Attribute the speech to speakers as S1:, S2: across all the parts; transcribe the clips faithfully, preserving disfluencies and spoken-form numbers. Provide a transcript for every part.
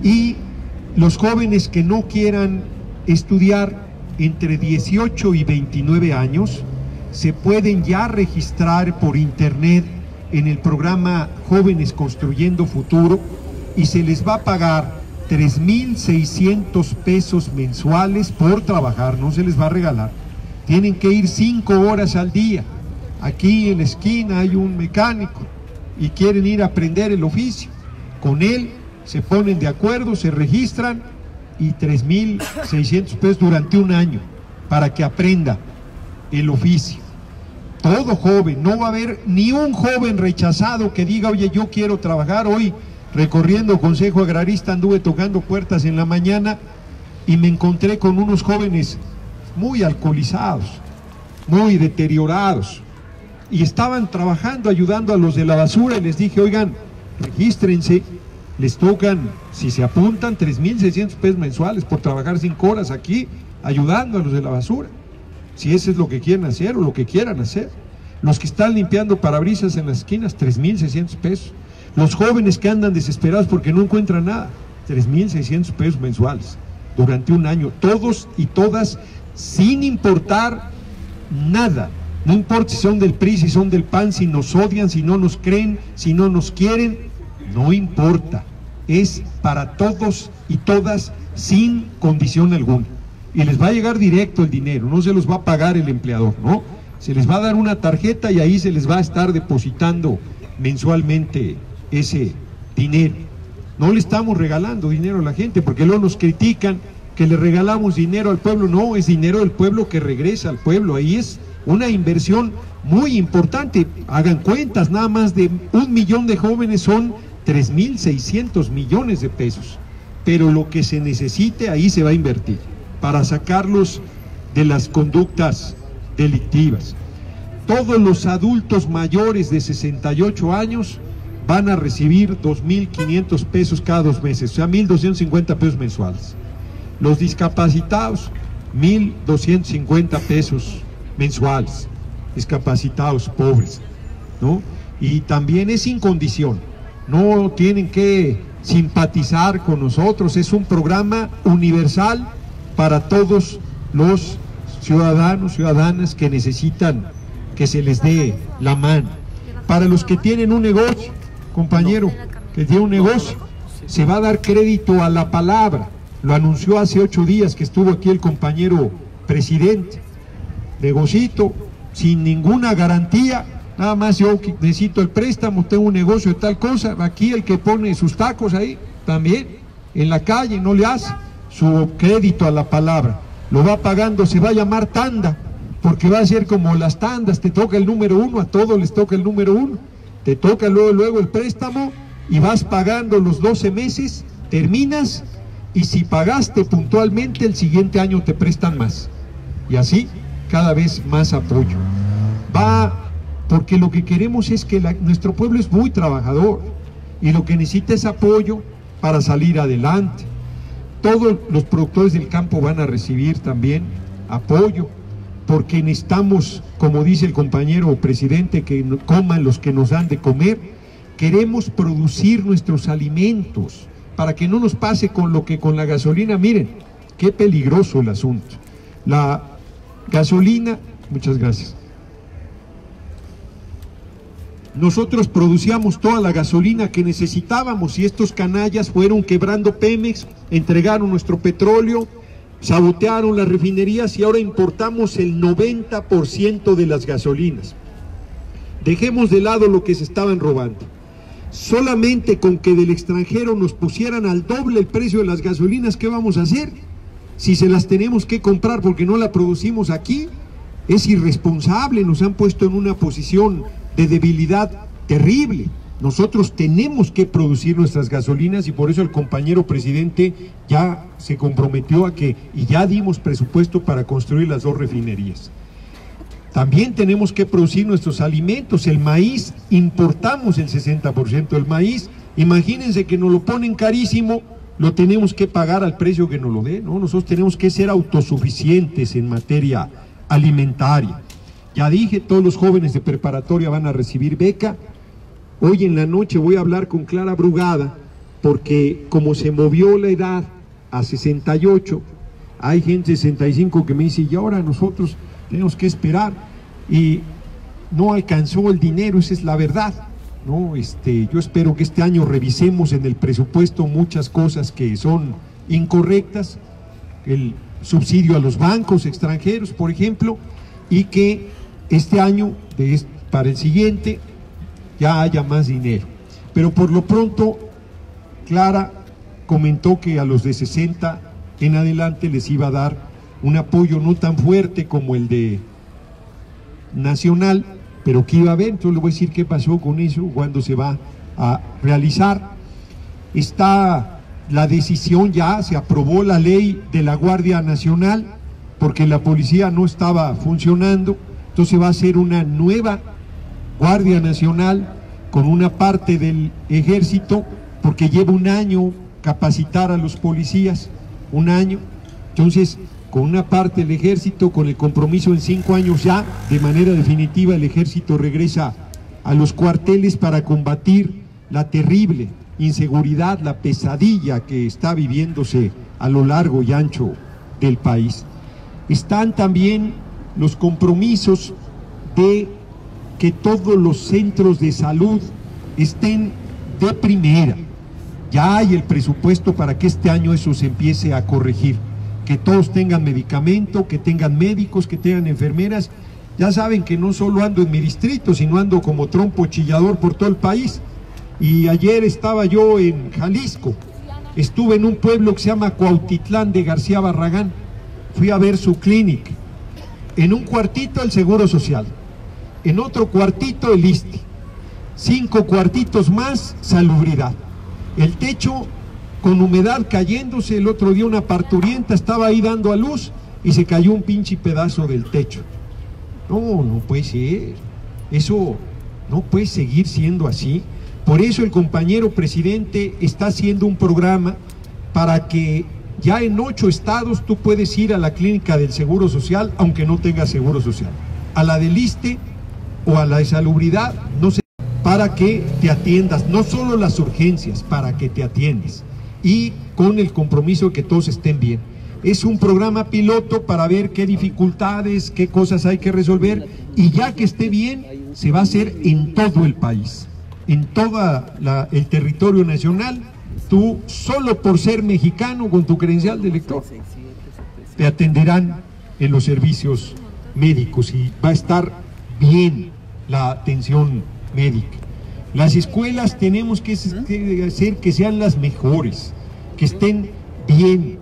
S1: Y los jóvenes que no quieran estudiar entre dieciocho y veintinueve años se pueden ya registrar por internet en el programa Jóvenes Construyendo Futuro y se les va a pagar tres mil seiscientos pesos mensuales por trabajar, no se les va a regalar. Tienen que ir cinco horas al día. Aquí en la esquina hay un mecánico y quieren ir a aprender el oficio. Con él se ponen de acuerdo, se registran y tres mil seiscientos pesos durante un año para que aprenda el oficio. Todo joven, no va a haber ni un joven rechazado que diga, oye, yo quiero trabajar. Hoy, recorriendo Consejo Agrarista, anduve tocando puertas en la mañana y me encontré con unos jóvenes muy alcoholizados, muy deteriorados, y estaban trabajando, ayudando a los de la basura, y les dije, oigan, regístrense, les tocan, si se apuntan, tres mil seiscientos pesos mensuales por trabajar cinco horas aquí, ayudando a los de la basura, si eso es lo que quieren hacer o lo que quieran hacer. Los que están limpiando parabrisas en las esquinas, tres mil seiscientos pesos. Los jóvenes que andan desesperados porque no encuentran nada, tres mil seiscientos pesos mensuales durante un año, todos y todas, sin importar nada. No importa si son del P R I, si son del P A N, si nos odian, si no nos creen, si no nos quieren, no importa. Es para todos y todas sin condición alguna. Y les va a llegar directo el dinero, no se los va a pagar el empleador, ¿no? Se les va a dar una tarjeta y ahí se les va a estar depositando mensualmente ese dinero. No le estamos regalando dinero a la gente, porque luego nos critican que le regalamos dinero al pueblo. No, es dinero del pueblo que regresa al pueblo. Ahí es una inversión muy importante. Hagan cuentas, nada más de un millón de jóvenes son tres mil seiscientos millones de pesos, pero lo que se necesite ahí se va a invertir para sacarlos de las conductas delictivas. Todos los adultos mayores de sesenta y ocho años van a recibir dos mil quinientos pesos cada dos meses, o sea, mil doscientos cincuenta pesos mensuales. Los discapacitados, mil doscientos cincuenta pesos mensuales, discapacitados pobres, ¿no? Y también es sin condición, no tienen que simpatizar con nosotros, es un programa universal para todos los ciudadanos, ciudadanas que necesitan que se les dé la mano. Para los que tienen un negocio, compañero, que tiene un negocio, se va a dar crédito a la palabra. Lo anunció hace ocho días que estuvo aquí el compañero presidente. Negocito, sin ninguna garantía, nada más yo necesito el préstamo, tengo un negocio de tal cosa, aquí el que pone sus tacos ahí, también, en la calle, no le hace su crédito a la palabra, lo va pagando, se va a llamar tanda, porque va a ser como las tandas, te toca el número uno, a todos les toca el número uno, te toca luego, luego el préstamo y vas pagando los doce meses, terminas y si pagaste puntualmente el siguiente año te prestan más, y así cada vez más apoyo. Va, porque lo que queremos es que la, nuestro pueblo es muy trabajador y lo que necesita es apoyo para salir adelante. Todos los productores del campo van a recibir también apoyo, porque necesitamos, como dice el compañero presidente, que coman los que nos dan de comer. Queremos producir nuestros alimentos para que no nos pase con lo que con la gasolina. Miren, qué peligroso el asunto. La gasolina, muchas gracias. Nosotros producíamos toda la gasolina que necesitábamos y estos canallas fueron quebrando Pemex, entregaron nuestro petróleo, sabotearon las refinerías y ahora importamos el noventa por ciento de las gasolinas. Dejemos de lado lo que se estaban robando. Solamente con que del extranjero nos pusieran al doble el precio de las gasolinas, ¿qué vamos a hacer? Si se las tenemos que comprar porque no la producimos aquí, es irresponsable, nos han puesto en una posición de debilidad terrible. Nosotros tenemos que producir nuestras gasolinas y por eso el compañero presidente ya se comprometió a que, y ya dimos presupuesto para construir las dos refinerías. También tenemos que producir nuestros alimentos. El maíz, importamos el sesenta por ciento del maíz. Imagínense que nos lo ponen carísimo, lo tenemos que pagar al precio que nos lo dé, ¿no? Nosotros tenemos que ser autosuficientes en materia alimentaria. Ya dije, todos los jóvenes de preparatoria van a recibir beca. Hoy en la noche voy a hablar con Clara Brugada, porque como se movió la edad a sesenta y ocho, hay gente de sesenta y cinco que me dice, y ahora nosotros tenemos que esperar, y no alcanzó el dinero, esa es la verdad, ¿no? Este, yo espero que este año revisemos en el presupuesto muchas cosas que son incorrectas, el subsidio a los bancos extranjeros, por ejemplo, y que este año, de este, para el siguiente, ya haya más dinero. Pero por lo pronto, Clara comentó que a los de sesenta en adelante les iba a dar un apoyo no tan fuerte como el de Nacional, pero que iba a haber. Entonces le voy a decir qué pasó con eso, cuándo se va a realizar. Está la decisión, ya se aprobó la ley de la Guardia Nacional, porque la policía no estaba funcionando, entonces va a ser una nueva Guardia Nacional con una parte del ejército, porque lleva un año capacitar a los policías, un año, entonces con una parte del ejército, con el compromiso en cinco años ya, de manera definitiva el ejército regresa a los cuarteles para combatir la terrible inseguridad, la pesadilla que está viviéndose a lo largo y ancho del país. Están también los compromisos de que todos los centros de salud estén de primera. Ya hay el presupuesto para que este año eso se empiece a corregir, que todos tengan medicamento, que tengan médicos, que tengan enfermeras. Ya saben que no solo ando en mi distrito, sino ando como trompo chillador por todo el país. Y ayer estaba yo en Jalisco, estuve en un pueblo que se llama Cuautitlán de García Barragán, fui a ver su clínica. En un cuartito el Seguro Social, en otro cuartito el I S S S T E, cinco cuartitos más salubridad. El techo con humedad cayéndose, el otro día una parturienta estaba ahí dando a luz y se cayó un pinche pedazo del techo. No, no puede ser, eso no puede seguir siendo así. Por eso el compañero presidente está haciendo un programa para que ya en ocho estados tú puedes ir a la clínica del Seguro Social, aunque no tengas Seguro Social, a la del I S S S T E o a la de salubridad, no sé, para que te atiendas, no solo las urgencias, para que te atiendas, y con el compromiso de que todos estén bien. Es un programa piloto para ver qué dificultades, qué cosas hay que resolver, y ya que esté bien, se va a hacer en todo el país, en todo el territorio nacional. Tú, solo por ser mexicano con tu credencial de elector, te atenderán en los servicios médicos y va a estar bien la atención médica. Las escuelas tenemos que hacer que sean las mejores, que estén bien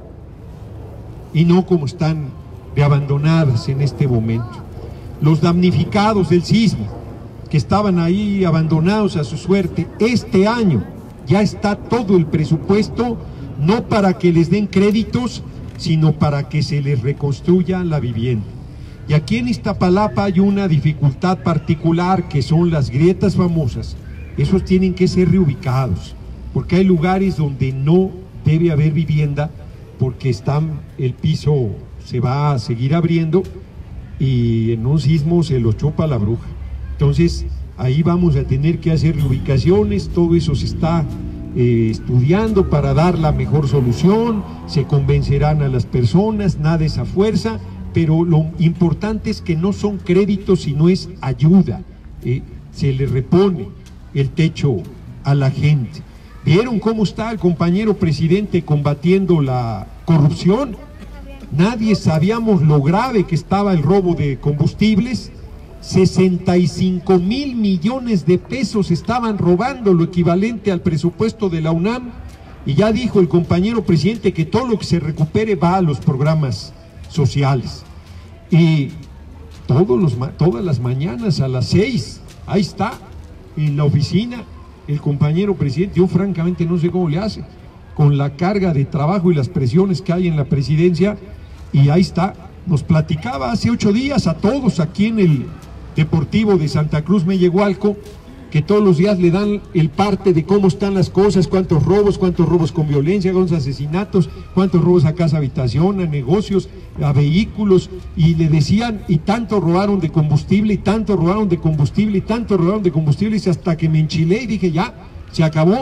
S1: y no como están de abandonadas en este momento. Los damnificados del sismo, que estaban ahí abandonados a su suerte, este año ya está todo el presupuesto, no para que les den créditos, sino para que se les reconstruya la vivienda. Y aquí en Iztapalapa hay una dificultad particular, que son las grietas famosas. Esos tienen que ser reubicados, porque hay lugares donde no debe haber vivienda, porque están, el piso se va a seguir abriendo y en un sismo se lo chupa la bruja. Entonces ahí vamos a tener que hacer reubicaciones, todo eso se está eh, estudiando para dar la mejor solución, se convencerán a las personas, nada es a fuerza, pero lo importante es que no son créditos, sino es ayuda, eh, se le repone el techo a la gente. ¿Vieron cómo está el compañero presidente combatiendo la corrupción? Nadie sabíamos lo grave que estaba el robo de combustibles. sesenta y cinco mil millones de pesos estaban robando, lo equivalente al presupuesto de la UNAM, y ya dijo el compañero presidente que todo lo que se recupere va a los programas sociales. Y todos los, todas las mañanas a las seis, ahí está, en la oficina, el compañero presidente. Yo francamente no sé cómo le hace, con la carga de trabajo y las presiones que hay en la presidencia, y ahí está, nos platicaba hace ocho días a todos aquí en el Deportivo de Santa Cruz Mellehualco, que todos los días le dan el parte de cómo están las cosas, cuántos robos, cuántos robos con violencia, cuántos asesinatos, cuántos robos a casa habitación, a negocios, a vehículos, y le decían, y tanto robaron de combustible, y tanto robaron de combustible, y tanto robaron de combustible, y hasta que me enchilé y dije, ya, se acabó,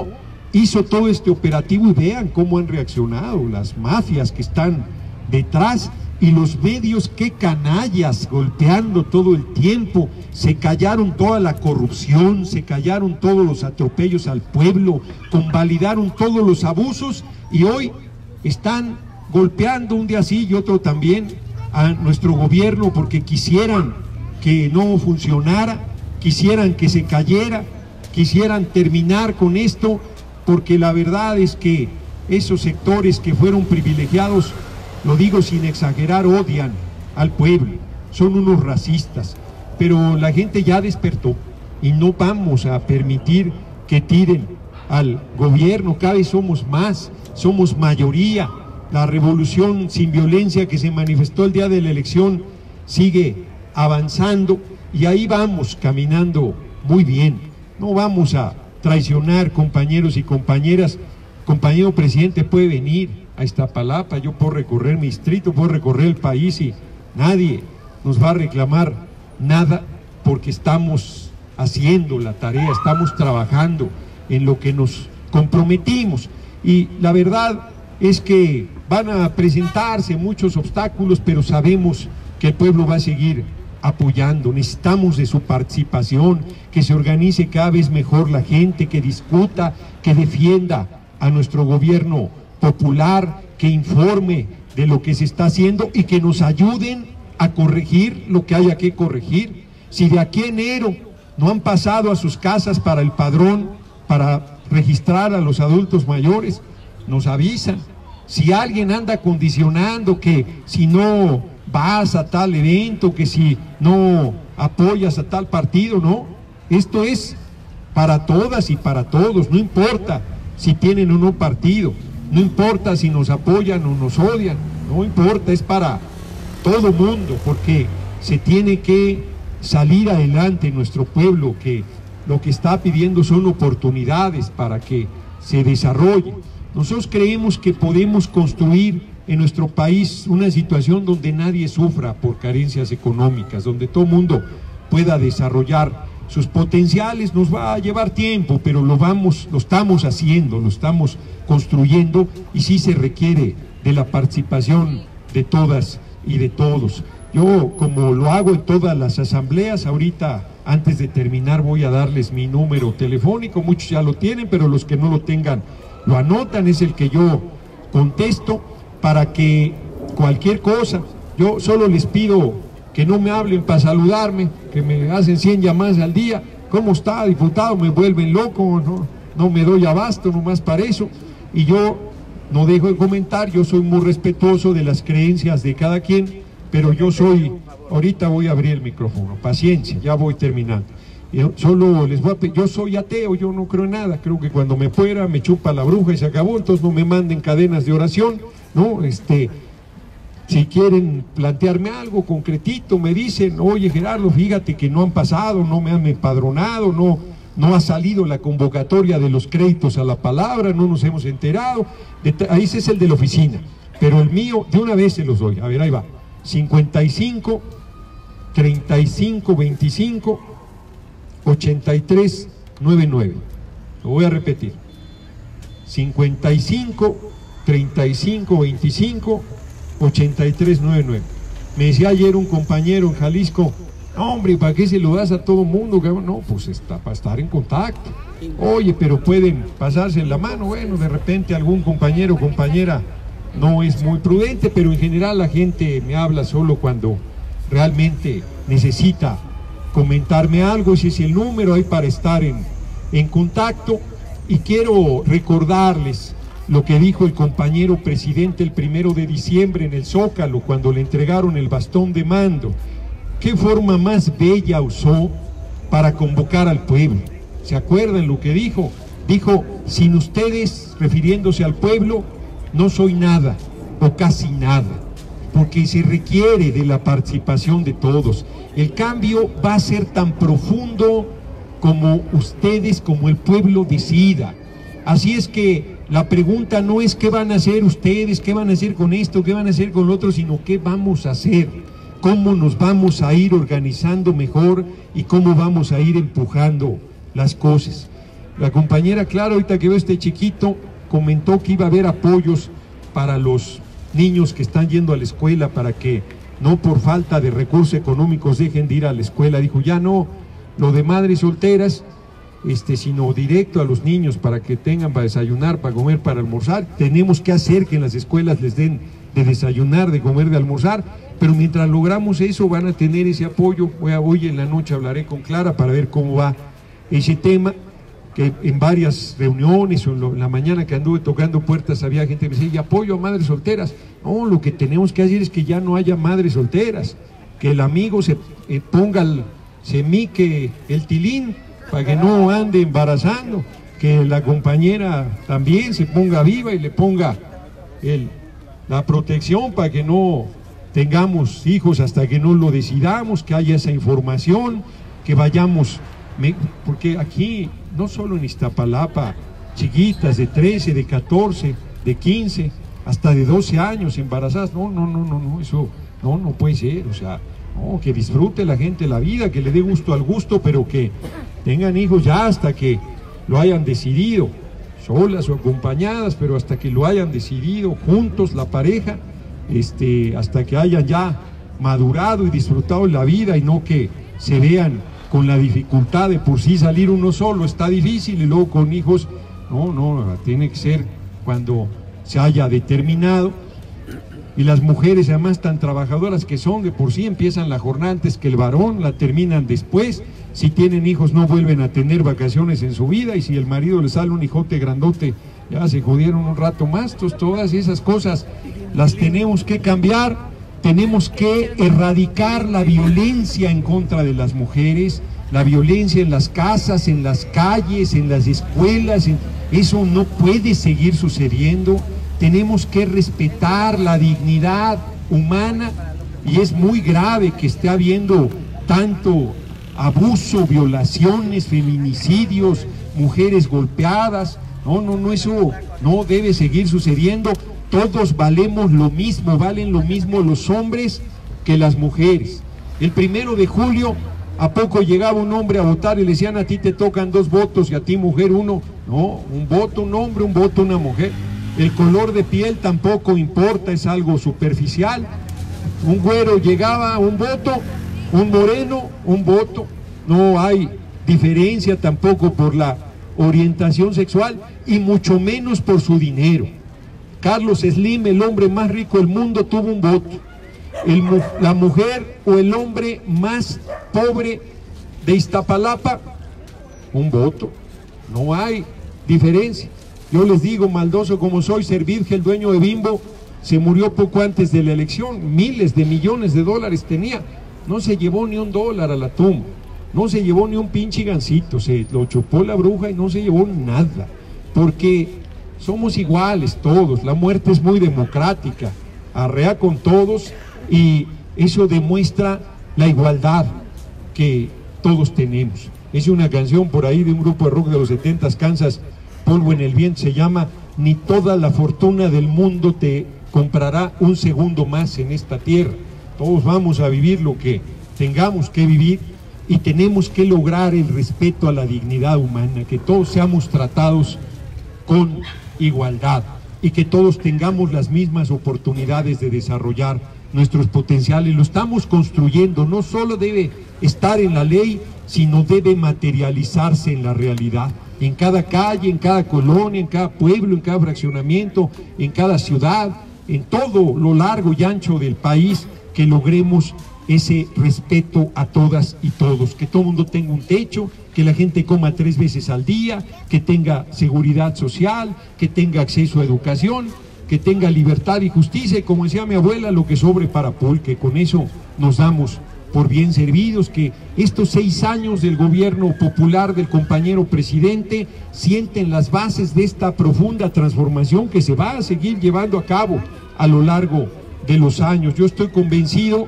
S1: hizo todo este operativo y vean cómo han reaccionado las mafias que están detrás y los medios, qué canallas, golpeando todo el tiempo. Se callaron toda la corrupción, se callaron todos los atropellos al pueblo, convalidaron todos los abusos y hoy están golpeando un día sí y otro también a nuestro gobierno porque quisieran que no funcionara, quisieran que se cayera, quisieran terminar con esto, porque la verdad es que esos sectores que fueron privilegiados, lo digo sin exagerar, odian al pueblo, son unos racistas, pero la gente ya despertó y no vamos a permitir que tiren al gobierno. Cada vez somos más, somos mayoría. La revolución sin violencia que se manifestó el día de la elección sigue avanzando y ahí vamos caminando muy bien. No vamos a traicionar, compañeros y compañeras. Compañero presidente puede venir a Iztapalapa, yo puedo recorrer mi distrito, puedo recorrer el país y nadie nos va a reclamar nada porque estamos haciendo la tarea, estamos trabajando en lo que nos comprometimos. Y la verdad es que van a presentarse muchos obstáculos, pero sabemos que el pueblo va a seguir apoyando. Necesitamos de su participación, que se organice cada vez mejor la gente, que discuta, que defienda a nuestro gobierno popular, que informe de lo que se está haciendo y que nos ayuden a corregir lo que haya que corregir. Si de aquí a enero no han pasado a sus casas para el padrón, para registrar a los adultos mayores, nos avisan. Si alguien anda condicionando que si no vas a tal evento, que si no apoyas a tal partido, no, esto es para todas y para todos, no importa si tienen o no partido, no importa si nos apoyan o nos odian, no importa, es para todo mundo, porque se tiene que salir adelante en nuestro pueblo, que lo que está pidiendo son oportunidades para que se desarrolle. Nosotros creemos que podemos construir en nuestro país una situación donde nadie sufra por carencias económicas, donde todo el mundo pueda desarrollar sus potenciales. Nos va a llevar tiempo, pero lo vamos, lo estamos haciendo, lo estamos construyendo y sí se requiere de la participación de todas y de todos. Yo, como lo hago en todas las asambleas, ahorita antes de terminar voy a darles mi número telefónico, muchos ya lo tienen, pero los que no lo tengan lo anotan, es el que yo contesto para que cualquier cosa, yo solo les pido que no me hablen para saludarme, que me hacen cien llamadas al día, ¿cómo está, diputado? Me vuelven loco, no, no me doy abasto nomás para eso, y yo no dejo de comentar, yo soy muy respetuoso de las creencias de cada quien, pero yo soy, ahorita voy a abrir el micrófono, paciencia, ya voy terminando. Yo solo les voy a pedir, yo soy ateo, yo no creo en nada, creo que cuando me fuera me chupa la bruja y se acabó, entonces no me manden cadenas de oración, ¿no? Este, si quieren plantearme algo concretito, me dicen, oye Gerardo, fíjate que no han pasado, no me han empadronado, no, no ha salido la convocatoria de los créditos a la palabra, no nos hemos enterado, ahí ese es el de la oficina, pero el mío, de una vez se los doy, a ver, ahí va, cincuenta y cinco, treinta y cinco, veinticinco, ochenta y tres, noventa y nueve, lo voy a repetir, cincuenta y cinco, treinta y cinco, veinticinco, ochenta y tres, noventa y nueve. Me decía ayer un compañero en Jalisco, no hombre, ¿para qué se lo das a todo mundo? No, pues está para estar en contacto. Oye, pero pueden pasarse en la mano, bueno, de repente algún compañero o compañera no es muy prudente, pero en general la gente me habla solo cuando realmente necesita comentarme algo, ese es el número ahí para estar en, en contacto. Y quiero recordarles lo que dijo el compañero presidente el primero de diciembre en el Zócalo, cuando le entregaron el bastón de mando. ¿Qué forma más bella usó para convocar al pueblo? ¿Se acuerdan lo que dijo? Dijo, sin ustedes, refiriéndose al pueblo, no soy nada o casi nada, porque se requiere de la participación de todos. El cambio va a ser tan profundo como ustedes, como el pueblo decida. Así es que la pregunta no es qué van a hacer ustedes, qué van a hacer con esto, qué van a hacer con lo otro, sino qué vamos a hacer, cómo nos vamos a ir organizando mejor y cómo vamos a ir empujando las cosas. La compañera, claro, ahorita que veo este chiquito, comentó que iba a haber apoyos para los niños que están yendo a la escuela, para que no por falta de recursos económicos dejen de ir a la escuela. Dijo, ya no lo de madres solteras, este, sino directo a los niños para que tengan para desayunar, para comer, para almorzar. Tenemos que hacer que en las escuelas les den de desayunar, de comer, de almorzar, pero mientras logramos eso van a tener ese apoyo. Voy a, hoy en la noche hablaré con Clara para ver cómo va ese tema, que en varias reuniones o en, lo, en la mañana que anduve tocando puertas había gente que me decía, y apoyo a madres solteras. No, lo que tenemos que hacer es que ya no haya madres solteras, que el amigo se eh, ponga, el, se mique el tilín para que no ande embarazando, que la compañera también se ponga viva y le ponga el, la protección para que no tengamos hijos hasta que no lo decidamos, que haya esa información, que vayamos, me, porque aquí, no solo en Iztapalapa, chiquitas de trece, de catorce, de quince, hasta de doce años embarazadas, no, no, no, no, no, eso no, no puede ser, o sea, no, que disfrute la gente la vida, que le dé gusto al gusto, pero que tengan hijos ya hasta que lo hayan decidido, solas o acompañadas, pero hasta que lo hayan decidido, juntos, la pareja, este, hasta que hayan ya madurado y disfrutado la vida y no que se vean con la dificultad de por sí salir uno solo, está difícil, y luego con hijos, no, no, tiene que ser cuando se haya determinado. Y las mujeres además tan trabajadoras que son, de por sí empiezan la jornada antes que el varón, la terminan después. Si tienen hijos no vuelven a tener vacaciones en su vida, y si el marido les sale un hijote grandote, ya se jodieron un rato más. Entonces, todas esas cosas las tenemos que cambiar, tenemos que erradicar la violencia en contra de las mujeres, la violencia en las casas, en las calles, en las escuelas, en... eso no puede seguir sucediendo. Tenemos que respetar la dignidad humana, y es muy grave que esté habiendo tanto abuso, violaciones, feminicidios, mujeres golpeadas. No, no, no, eso no debe seguir sucediendo. Todos valemos lo mismo, valen lo mismo los hombres que las mujeres. El primero de julio, ¿a poco llegaba un hombre a votar y le decían, a ti te tocan dos votos y a ti mujer uno? No, un voto un hombre, un voto una mujer. El color de piel tampoco importa, es algo superficial. Un güero llegaba a un voto, un moreno, un voto. No hay diferencia tampoco por la orientación sexual, y mucho menos por su dinero. Carlos Slim, el hombre más rico del mundo, tuvo un voto. El, la mujer o el hombre más pobre de Iztapalapa, un voto. No hay diferencia. Yo les digo, maldoso como soy, Servirge, el dueño de Bimbo, se murió poco antes de la elección, miles de millones de dólares tenía, no se llevó ni un dólar a la tumba, no se llevó ni un pinche gancito, se lo chupó la bruja y no se llevó nada, porque somos iguales todos, la muerte es muy democrática, arrea con todos, y eso demuestra la igualdad que todos tenemos. Es una canción por ahí de un grupo de rock de los setentas, Kansas, Polvo en el viento, se llama, ni toda la fortuna del mundo te comprará un segundo más en esta tierra. Todos vamos a vivir lo que tengamos que vivir, y tenemos que lograr el respeto a la dignidad humana, que todos seamos tratados con igualdad y que todos tengamos las mismas oportunidades de desarrollar nuestros potenciales. Lo estamos construyendo, no solo debe estar en la ley, sino debe materializarse en la realidad. En cada calle, en cada colonia, en cada pueblo, en cada fraccionamiento, en cada ciudad, en todo lo largo y ancho del país, que logremos ese respeto a todas y todos, que todo el mundo tenga un techo, que la gente coma tres veces al día, que tenga seguridad social, que tenga acceso a educación, que tenga libertad y justicia, y como decía mi abuela, lo que sobre para Paul, que con eso nos damos por bien servidos, que estos seis años del gobierno popular del compañero presidente sienten las bases de esta profunda transformación que se va a seguir llevando a cabo a lo largo de los años. Yo estoy convencido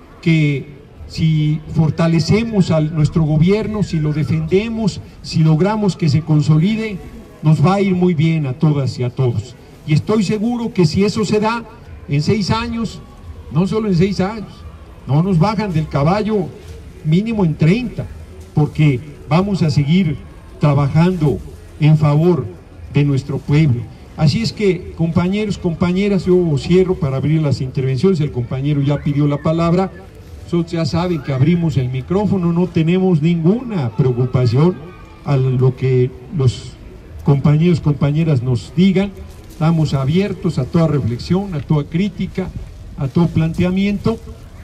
S1: que si fortalecemos a nuestro gobierno, si lo defendemos, si logramos que se consolide, nos va a ir muy bien a todas y a todos. Y estoy seguro que si eso se da en seis años, no solo en seis años, no nos bajan del caballo mínimo en treinta, porque vamos a seguir trabajando en favor de nuestro pueblo. Así es que, compañeros, compañeras, yo cierro para abrir las intervenciones. El compañero ya pidió la palabra. Nosotros ya saben que abrimos el micrófono, no tenemos ninguna preocupación a lo que los compañeros, compañeras nos digan. Estamos abiertos a toda reflexión, a toda crítica, a todo planteamiento.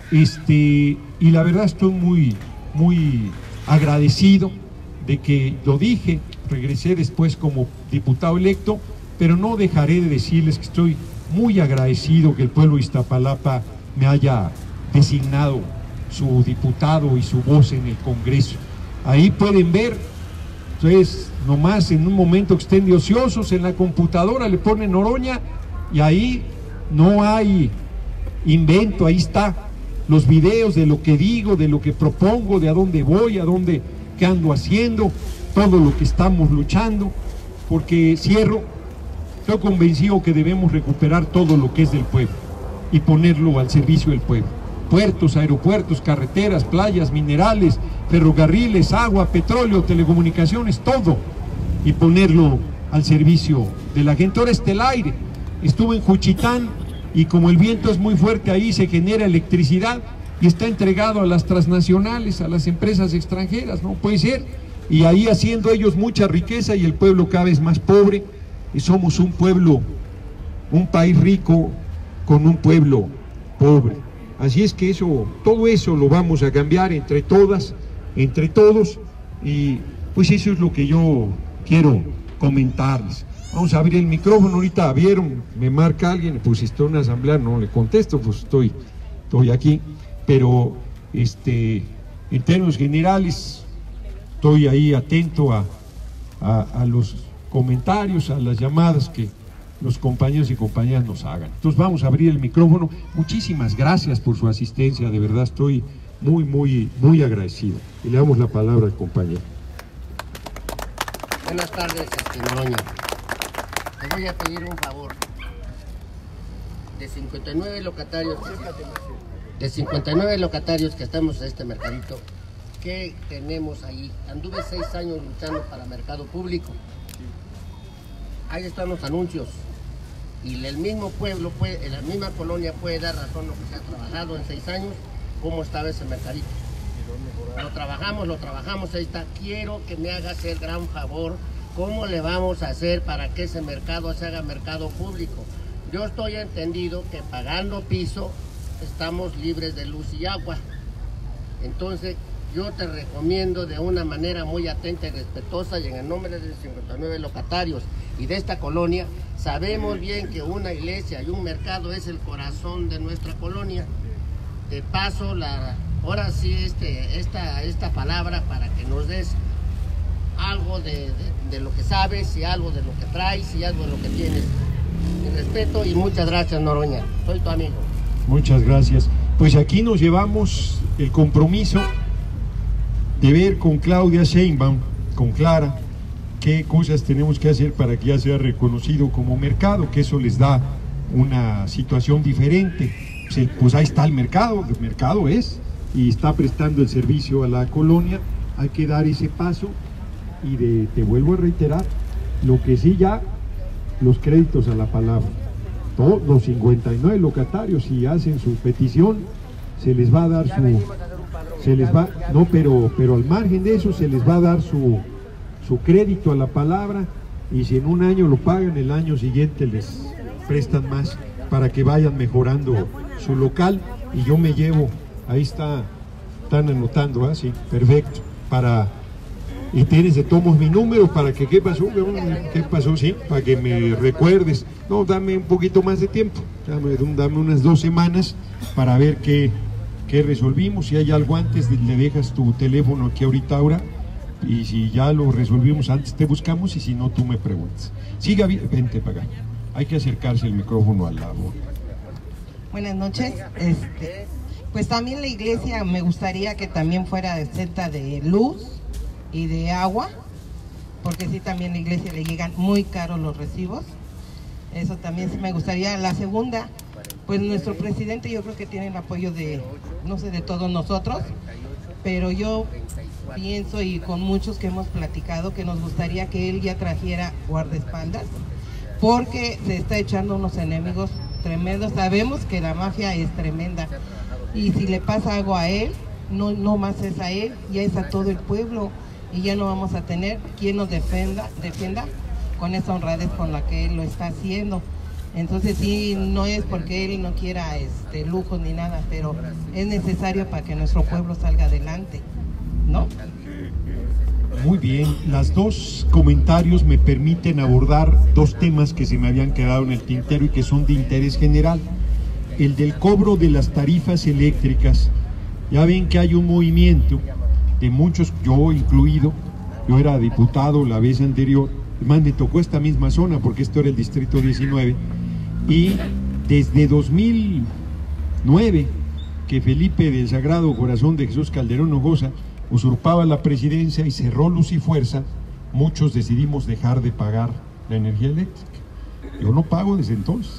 S1: Este, y la verdad estoy muy, muy agradecido de que lo dije, regresé después como diputado electo, pero no dejaré de decirles que estoy muy agradecido que el pueblo de Iztapalapa me haya designado su diputado y su voz en el Congreso. Ahí pueden ver, entonces nomás en un momento que estén de ociosos en la computadora le ponen Noroña y ahí no hay invento, ahí está los videos de lo que digo, de lo que propongo, de a dónde voy, a dónde, qué ando haciendo, todo lo que estamos luchando, porque cierro, estoy convencido que debemos recuperar todo lo que es del pueblo y ponerlo al servicio del pueblo. Puertos, aeropuertos, carreteras, playas, minerales, ferrocarriles, agua, petróleo, telecomunicaciones, todo, y ponerlo al servicio de la gente. Ahora está el aire. Estuve en Juchitán y como el viento es muy fuerte ahí se genera electricidad y está entregado a las transnacionales, a las empresas extranjeras, no puede ser, y ahí haciendo ellos mucha riqueza y el pueblo cada vez más pobre, y somos un pueblo, un país rico con un pueblo pobre. Así es que eso, todo eso lo vamos a cambiar entre todas, entre todos, y pues eso es lo que yo quiero comentarles. Vamos a abrir el micrófono, ahorita vieron, me marca alguien, pues si estoy en una asamblea no le contesto, pues estoy, estoy aquí, pero este, en términos generales estoy ahí atento a, a, a los comentarios, a las llamadas que los compañeros y compañeras nos hagan. Entonces vamos a abrir el micrófono. Muchísimas gracias por su asistencia, de verdad estoy muy, muy, muy agradecido. Y le damos la palabra al compañero.
S2: Buenas tardes, este, Noroña. Te voy a pedir un favor. De cincuenta y nueve locatarios, de cincuenta y nueve locatarios que estamos en este mercadito, ¿qué tenemos ahí? Anduve seis años luchando para mercado público. Ahí están los anuncios. Y el mismo pueblo, puede, la misma colonia puede dar razón a lo que se ha trabajado en seis años, cómo estaba ese mercadito. Lo trabajamos, lo trabajamos, ahí está. Quiero que me hagas el gran favor, ¿cómo le vamos a hacer para que ese mercado se haga mercado público? Yo estoy entendido que pagando piso estamos libres de luz y agua. Entonces, yo te recomiendo de una manera muy atenta y respetuosa y en el nombre de cincuenta y nueve locatarios y de esta colonia, sabemos bien que una iglesia y un mercado es el corazón de nuestra colonia. Te paso la, ahora sí este, esta, esta palabra para que nos des algo de, de, de lo que sabes y algo de lo que traes y algo de lo que tienes. Mi respeto y muchas gracias, Noroña. Soy tu amigo.
S1: Muchas gracias. Pues aquí nos llevamos el compromiso de ver con Claudia Sheinbaum, con Clara, qué cosas tenemos que hacer para que ya sea reconocido como mercado, que eso les da una situación diferente. Pues, pues ahí está el mercado, el mercado es, y está prestando el servicio a la colonia, hay que dar ese paso, y de, te vuelvo a reiterar, lo que sí ya, los créditos a la palabra, todos los cincuenta y nueve locatarios, si hacen su petición, se les va a dar su... se les va, no, pero, pero al margen de eso se les va a dar su, su crédito a la palabra, y si en un año lo pagan, el año siguiente les prestan más para que vayan mejorando su local. Y yo me llevo, ahí está, están anotando, ¿ah? Sí, perfecto, para, y tienes de tomos mi número para que, ¿qué pasó? ¿Qué pasó? Sí, para que me recuerdes. No, dame un poquito más de tiempo, dame, dame unas dos semanas para ver qué que resolvimos. Si hay algo antes, le dejas tu teléfono aquí ahorita ahora, y si ya lo resolvimos antes te buscamos, y si no tú me preguntas. Siga, vente para acá, hay que acercarse el micrófono al lado.
S3: Buenas noches. Este, pues también la iglesia me gustaría que también fuera exenta de luz y de agua, porque sí, también a la iglesia le llegan muy caros los recibos. Eso también sí me gustaría. La segunda, pues nuestro presidente yo creo que tiene el apoyo de, no sé, de todos nosotros, pero yo pienso, y con muchos que hemos platicado, que nos gustaría que él ya trajera guardaespaldas, porque se está echando unos enemigos tremendos. Sabemos que la mafia es tremenda, y si le pasa algo a él, no, no más es a él, ya es a todo el pueblo, y ya no vamos a tener quien nos defenda, defienda con esa honradez con la que él lo está haciendo. Entonces sí, no es porque él no quiera este, lujos ni nada, pero es necesario para que nuestro pueblo salga adelante, ¿no?
S1: Muy bien, las dos comentarios me permiten abordar dos temas que se me habían quedado en el tintero y que son de interés general. El del cobro de las tarifas eléctricas. Ya ven que hay un movimiento de muchos, yo incluido, yo era diputado la vez anterior, además me tocó esta misma zona porque esto era el distrito diecinueve, y desde dos mil nueve que Felipe del Sagrado Corazón de Jesús Calderón Hinojosa usurpaba la presidencia y cerró Luz y Fuerza, muchos decidimos dejar de pagar la energía eléctrica. Yo no pago desde entonces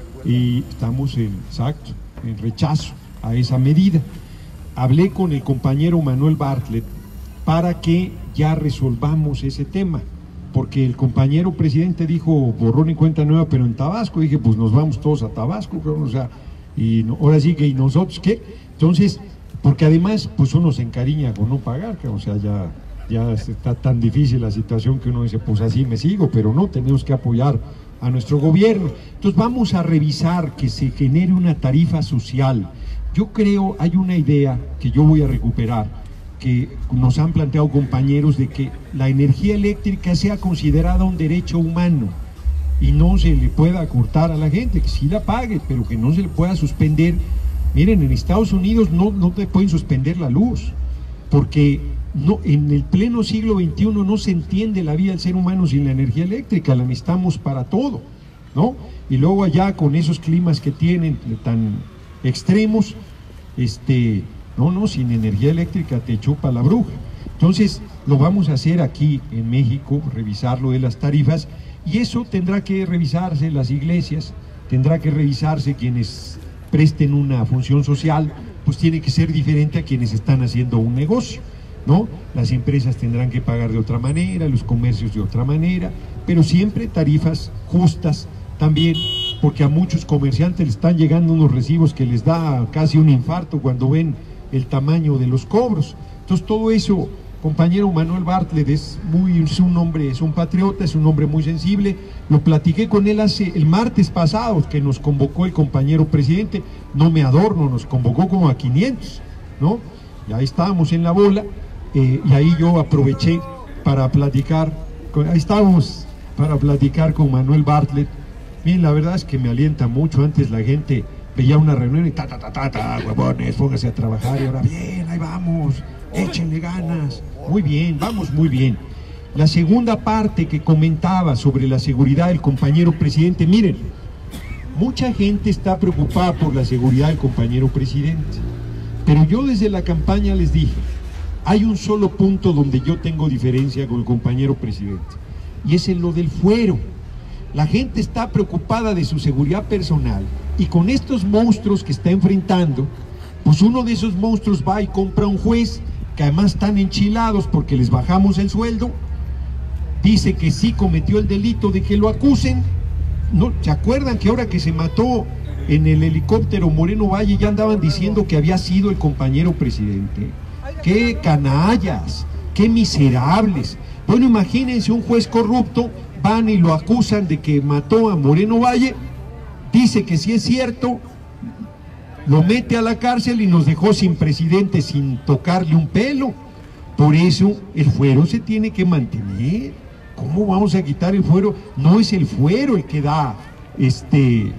S1: y estamos en, exacto, en rechazo a esa medida. Hablé con el compañero Manuel Bartlett para que ya resolvamos ese tema, porque el compañero presidente dijo borrón y cuenta nueva, pero en Tabasco. Dije, pues nos vamos todos a Tabasco, o sea, y no, ahora sí que, ¿y nosotros qué? Entonces, porque además, pues uno se encariña con no pagar, que, o sea, ya, ya está tan difícil la situación que uno dice, pues así me sigo, pero no, tenemos que apoyar a nuestro gobierno. Entonces vamos a revisar que se genere una tarifa social. Yo creo, hay una idea que yo voy a recuperar, que nos han planteado compañeros, de que la energía eléctrica sea considerada un derecho humano y no se le pueda cortar a la gente, que sí la pague, pero que no se le pueda suspender. Miren, en Estados Unidos no, no te pueden suspender la luz, porque no, en el pleno siglo veintiuno no se entiende la vida del ser humano sin la energía eléctrica, la necesitamos para todo, ¿no? Y luego allá con esos climas que tienen tan extremos, este, no, no, sin energía eléctrica te chupa la bruja. Entonces lo vamos a hacer aquí en México, revisar lo de las tarifas, y eso tendrá que revisarse las iglesias, tendrá que revisarse quienes presten una función social, pues tiene que ser diferente a quienes están haciendo un negocio, ¿no? Las empresas tendrán que pagar de otra manera, los comercios de otra manera, pero siempre tarifas justas también, porque a muchos comerciantes les están llegando unos recibos que les da casi un infarto cuando ven el tamaño de los cobros. Entonces todo eso, compañero Manuel Bartlett es, muy, es un hombre, es un patriota, es un hombre muy sensible. Lo platiqué con él hace el martes pasado, que nos convocó el compañero presidente, no me adorno, nos convocó como a quinientos, ¿no? Y ahí estábamos en la bola, eh, y ahí yo aproveché para platicar, con, ahí estábamos para platicar con Manuel Bartlett. Bien, la verdad es que me alienta mucho. Antes la gente veía una reunión y ta, ta, ta, ta, ta, huevones, póngase a trabajar, y ahora bien, ahí vamos, échenle ganas, muy bien, vamos muy bien. La segunda parte que comentaba sobre la seguridad del compañero presidente, miren, mucha gente está preocupada por la seguridad del compañero presidente, pero yo desde la campaña les dije, hay un solo punto donde yo tengo diferencia con el compañero presidente, y es en lo del fuero. La gente está preocupada de su seguridad personal, y con estos monstruos que está enfrentando, pues uno de esos monstruos va y compra un juez, que además están enchilados porque les bajamos el sueldo, dice que sí cometió el delito de que lo acusen. ¿No? ¿Se acuerdan que ahora que se mató en el helicóptero Moreno Valle ya andaban diciendo que había sido el compañero presidente? ¡Qué canallas! ¡Qué miserables! Bueno, imagínense un juez corrupto, van y lo acusan de que mató a Moreno Valle, dice que sí es cierto, lo mete a la cárcel y nos dejó sin presidente, sin tocarle un pelo. Por eso el fuero se tiene que mantener. ¿Cómo vamos a quitar el fuero? No es el fuero el que da este,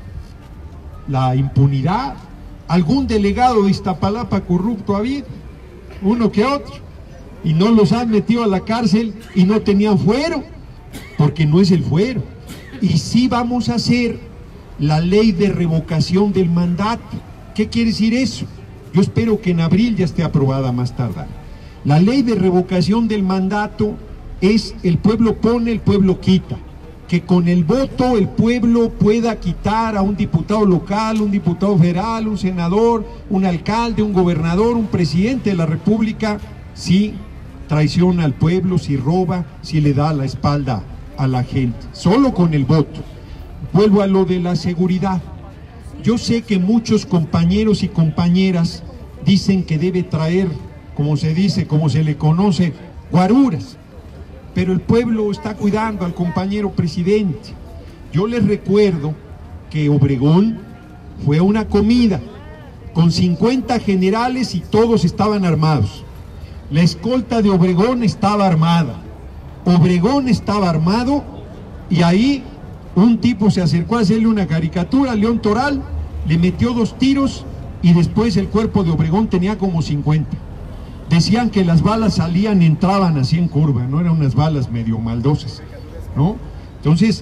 S1: la impunidad. Algún delegado de Iztapalapa corrupto ha habido, uno que otro, y no los han metido a la cárcel y no tenían fuero, porque no es el fuero. Y sí vamos a hacer la ley de revocación del mandato. ¿Qué quiere decir eso? Yo espero que en abril ya esté aprobada más tardar. La ley de revocación del mandato es el pueblo pone, el pueblo quita. que con el voto el pueblo pueda quitar a un diputado local, un diputado federal, un senador, un alcalde, un gobernador, un presidente de la República, si traiciona al pueblo, si roba, si le da la espalda a la gente, solo con el voto. Vuelvo a lo de la seguridad. Yo sé que muchos compañeros y compañeras dicen que debe traer, como se dice, como se le conoce, guaruras, pero el pueblo está cuidando al compañero presidente. Yo les recuerdo que Obregón fue a una comida con cincuenta generales y todos estaban armados. La escolta de Obregón estaba armada, Obregón estaba armado, y ahí un tipo se acercó a hacerle una caricatura a León Toral, le metió dos tiros y después el cuerpo de Obregón tenía como cincuenta. Decían que las balas salían, entraban así en curva, no eran unas balas medio maldosas, ¿no? Entonces,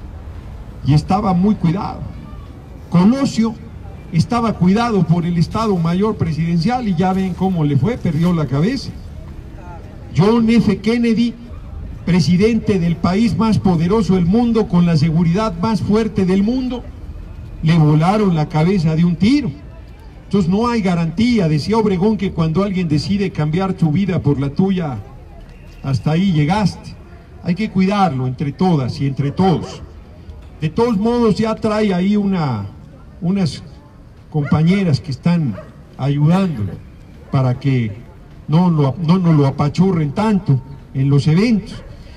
S1: y estaba muy cuidado. Colosio estaba cuidado por el Estado Mayor Presidencial y ya ven cómo le fue, perdió la cabeza. John F. Kennedy, presidente del país más poderoso del mundo, con la seguridad más fuerte del mundo, le volaron la cabeza de un tiro. Entonces no hay garantía. Decía Obregón que cuando alguien decide cambiar tu vida por la tuya, hasta ahí llegaste. Hay que cuidarlo entre todas y entre todos. De todos modos ya trae ahí una, unas compañeras que están ayudándolo para que no, lo, no nos lo apachurren tanto en los eventos.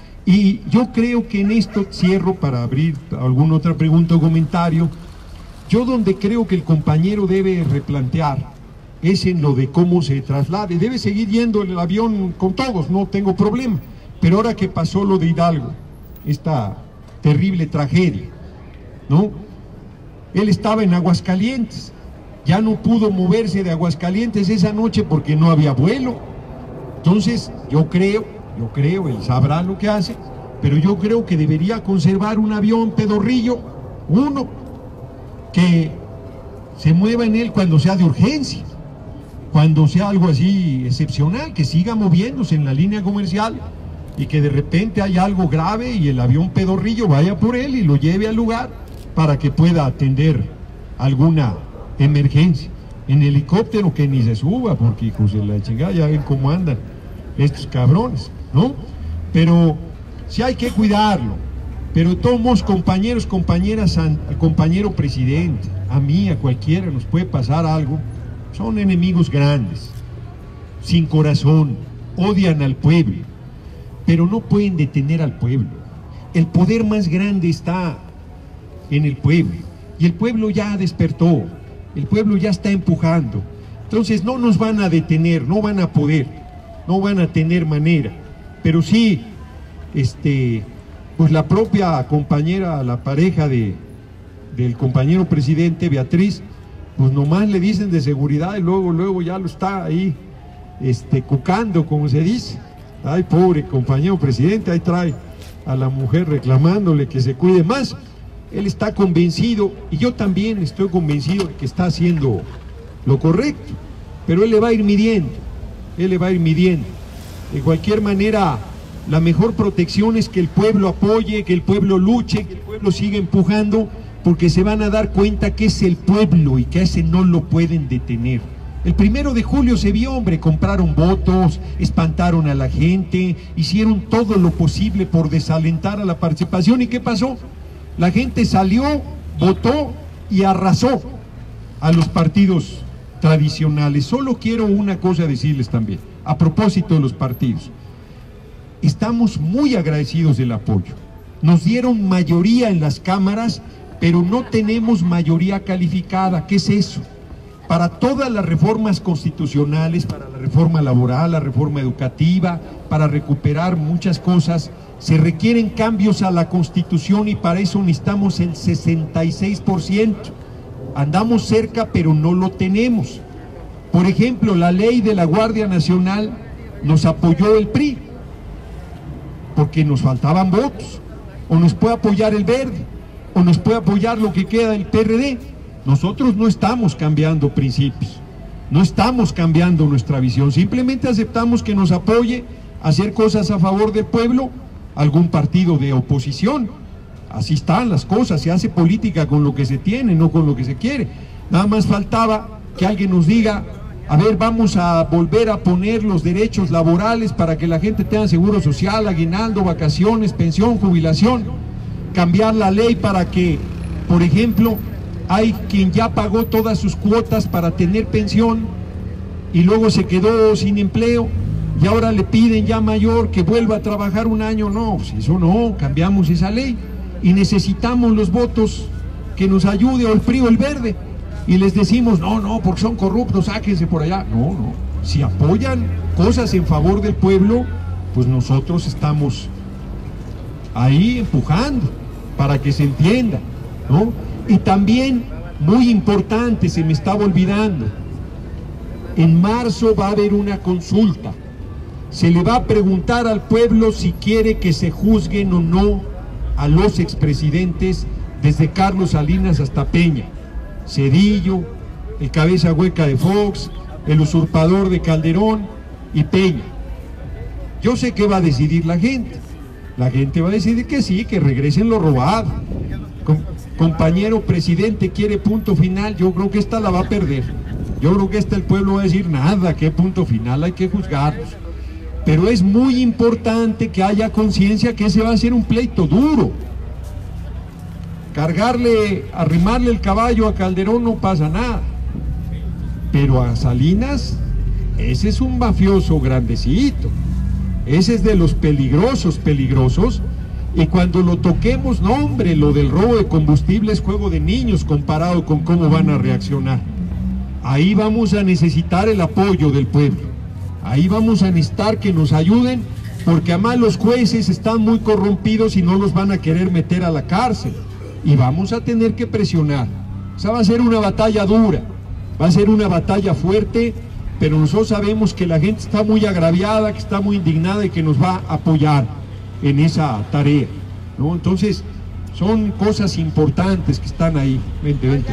S1: Y yo creo que en esto cierro para abrir alguna otra pregunta o comentario. Yo donde creo que el compañero debe replantear es en lo de cómo se traslade. Debe seguir yendo el avión con todos, no tengo problema. Pero ahora que pasó lo de Hidalgo, esta terrible tragedia, ¿no? Él estaba en Aguascalientes, ya no pudo moverse de Aguascalientes esa noche porque no había vuelo. Entonces yo creo, yo creo, él sabrá lo que hace, pero yo creo que debería conservar un avión pedorrillo, uno, que se mueva en él cuando sea de urgencia, cuando sea algo así excepcional, que siga moviéndose en la línea comercial y que de repente haya algo grave y el avión pedorrillo vaya por él y lo lleve al lugar para que pueda atender alguna emergencia. En helicóptero que ni se suba, porque hijos de la chingada, ya ven cómo andan estos cabrones, ¿no? Pero sí hay que cuidarlo. Pero todos modos, compañeros, compañeras, al compañero presidente, a mí, a cualquiera nos puede pasar algo. Son enemigos grandes, sin corazón, odian al pueblo, pero no pueden detener al pueblo. El poder más grande está en el pueblo, y el pueblo ya despertó, el pueblo ya está empujando. Entonces no nos van a detener, no van a poder, no van a tener manera, pero sí, este... pues la propia compañera, la pareja de, del compañero presidente, Beatriz, pues nomás le dicen de seguridad y luego, luego ya lo está ahí, este, cucando, como se dice. Ay, pobre compañero presidente, ahí trae a la mujer reclamándole que se cuide más. Él está convencido, y yo también estoy convencido de que está haciendo lo correcto, pero él le va a ir midiendo, él le va a ir midiendo. De cualquier manera, la mejor protección es que el pueblo apoye, que el pueblo luche, que el pueblo siga empujando, porque se van a dar cuenta que es el pueblo y que a ese no lo pueden detener. El primero de julio se vio, hombre, compraron votos, espantaron a la gente, hicieron todo lo posible por desalentar a la participación. ¿Y qué pasó? La gente salió, votó y arrasó a los partidos tradicionales. Solo quiero una cosa decirles también, a propósito de los partidos. Estamos muy agradecidos del apoyo. Nos dieron mayoría en las cámaras, pero no tenemos mayoría calificada. ¿Qué es eso? Para todas las reformas constitucionales, para la reforma laboral, la reforma educativa, para recuperar muchas cosas, se requieren cambios a la Constitución y para eso necesitamos el sesenta y seis por ciento. Andamos cerca, pero no lo tenemos. Por ejemplo, la ley de la Guardia Nacional nos apoyó el P R I, porque nos faltaban votos, o nos puede apoyar el Verde, o nos puede apoyar lo que queda del P R D. Nosotros no estamos cambiando principios, no estamos cambiando nuestra visión, simplemente aceptamos que nos apoye a hacer cosas a favor del pueblo algún partido de oposición, así están las cosas, se hace política con lo que se tiene, no con lo que se quiere. Nada más faltaba que alguien nos diga, a ver, vamos a volver a poner los derechos laborales para que la gente tenga seguro social, aguinaldo, vacaciones, pensión, jubilación, cambiar la ley para que, por ejemplo, hay quien ya pagó todas sus cuotas para tener pensión y luego se quedó sin empleo y ahora le piden ya mayor que vuelva a trabajar un año. No, pues eso no, cambiamos esa ley y necesitamos los votos que nos ayude, o el P R I o el Verde, y les decimos, no, no, porque son corruptos, sáquense por allá. No, no, si apoyan cosas en favor del pueblo, pues nosotros estamos ahí empujando para que se entienda, ¿no? Y también, muy importante, se me estaba olvidando, en marzo va a haber una consulta, se le va a preguntar al pueblo si quiere que se juzguen o no a los expresidentes desde Carlos Salinas hasta Peña, Zedillo, el cabeza hueca de Fox, el usurpador de Calderón y Peña. Yo sé qué va a decidir la gente. La gente va a decidir que sí, que regresen lo robado. Com compañero presidente quiere punto final, yo creo que esta la va a perder. Yo creo que esta el pueblo va a decir nada, qué punto final, hay que juzgarlos. Pero es muy importante que haya conciencia que ese va a ser un pleito duro. Cargarle, arrimarle el caballo a Calderón no pasa nada, pero a Salinas, ese es un mafioso grandecito, ese es de los peligrosos, peligrosos, y cuando lo toquemos, no hombre, lo del robo de combustible es juego de niños comparado con cómo van a reaccionar. Ahí vamos a necesitar el apoyo del pueblo, ahí vamos a necesitar que nos ayuden, porque además los jueces están muy corrompidos y no los van a querer meter a la cárcel. Y vamos a tener que presionar. Esa va a ser una batalla dura, va a ser una batalla fuerte, pero nosotros sabemos que la gente está muy agraviada, que está muy indignada y que nos va a apoyar en esa tarea, ¿no? Entonces, son cosas importantes que están ahí. Vente, vente.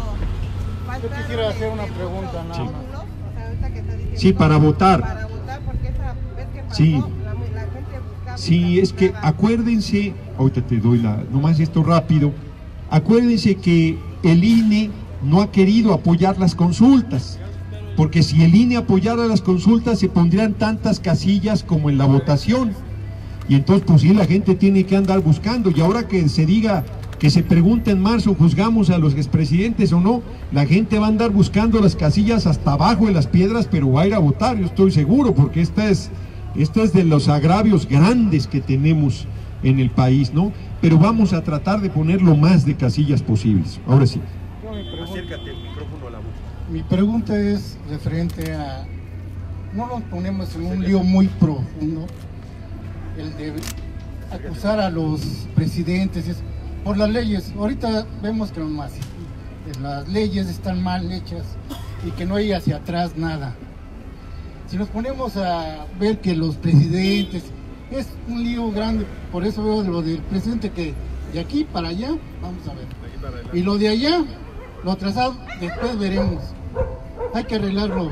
S4: Yo quisiera hacer una pregunta nada más.
S1: Sí, para votar.
S3: Para votar, porque esa vez que pasó,
S1: Sí.
S3: la, la gente buscaba...
S1: Sí, es que acuérdense, ahorita te doy la, nomás esto rápido, acuérdense que el I N E no ha querido apoyar las consultas, porque si el I N E apoyara las consultas se pondrían tantas casillas como en la votación, y entonces pues sí, la gente tiene que andar buscando, y ahora que se diga, que se pregunte en marzo, juzgamos a los expresidentes o no, la gente va a andar buscando las casillas hasta abajo de las piedras, pero va a ir a votar, yo estoy seguro, porque esta es... Esto es de los agravios grandes que tenemos en el país, ¿no? Pero vamos a tratar de poner lo más de casillas posibles. Ahora sí.
S4: Acércate el micrófono a la boca. Mi pregunta es referente a... No nos ponemos en un lío muy profundo, el de acusar a los presidentes es, por las leyes. Ahorita vemos que más, las leyes están mal hechas y que no hay hacia atrás nada. Si nos ponemos a ver que los presidentes, es un lío grande, por eso veo lo del presidente que de aquí para allá, vamos a ver. Y lo de allá, lo atrasado, después veremos. Hay que arreglarlo.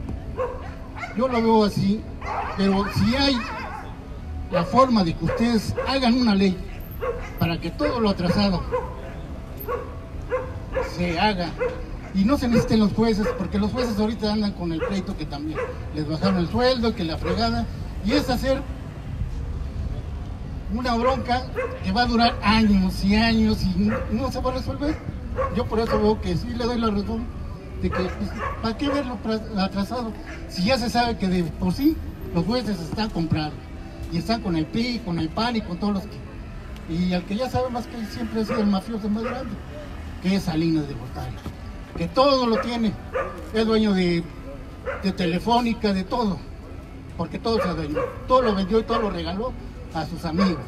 S4: Yo lo veo así, pero si hay la forma de que ustedes hagan una ley para que todo lo atrasado se haga, y no se necesiten los jueces, porque los jueces ahorita andan con el pleito que también les bajaron el sueldo, que la fregada, y es hacer una bronca que va a durar años y años y no, no se va a resolver. Yo por eso veo que sí le doy la razón de que, pues, ¿para qué verlo atrasado? Si ya se sabe que de por sí los jueces están comprados y están con el P R I, con el P A N y con todos los que... Y al que ya sabe más que siempre ha sido el mafioso más grande, que es Salinas de Gortari, que todo lo tiene, es dueño de, de Telefónica, de todo, porque todo se dueño, todo lo vendió y todo lo regaló a sus amigos.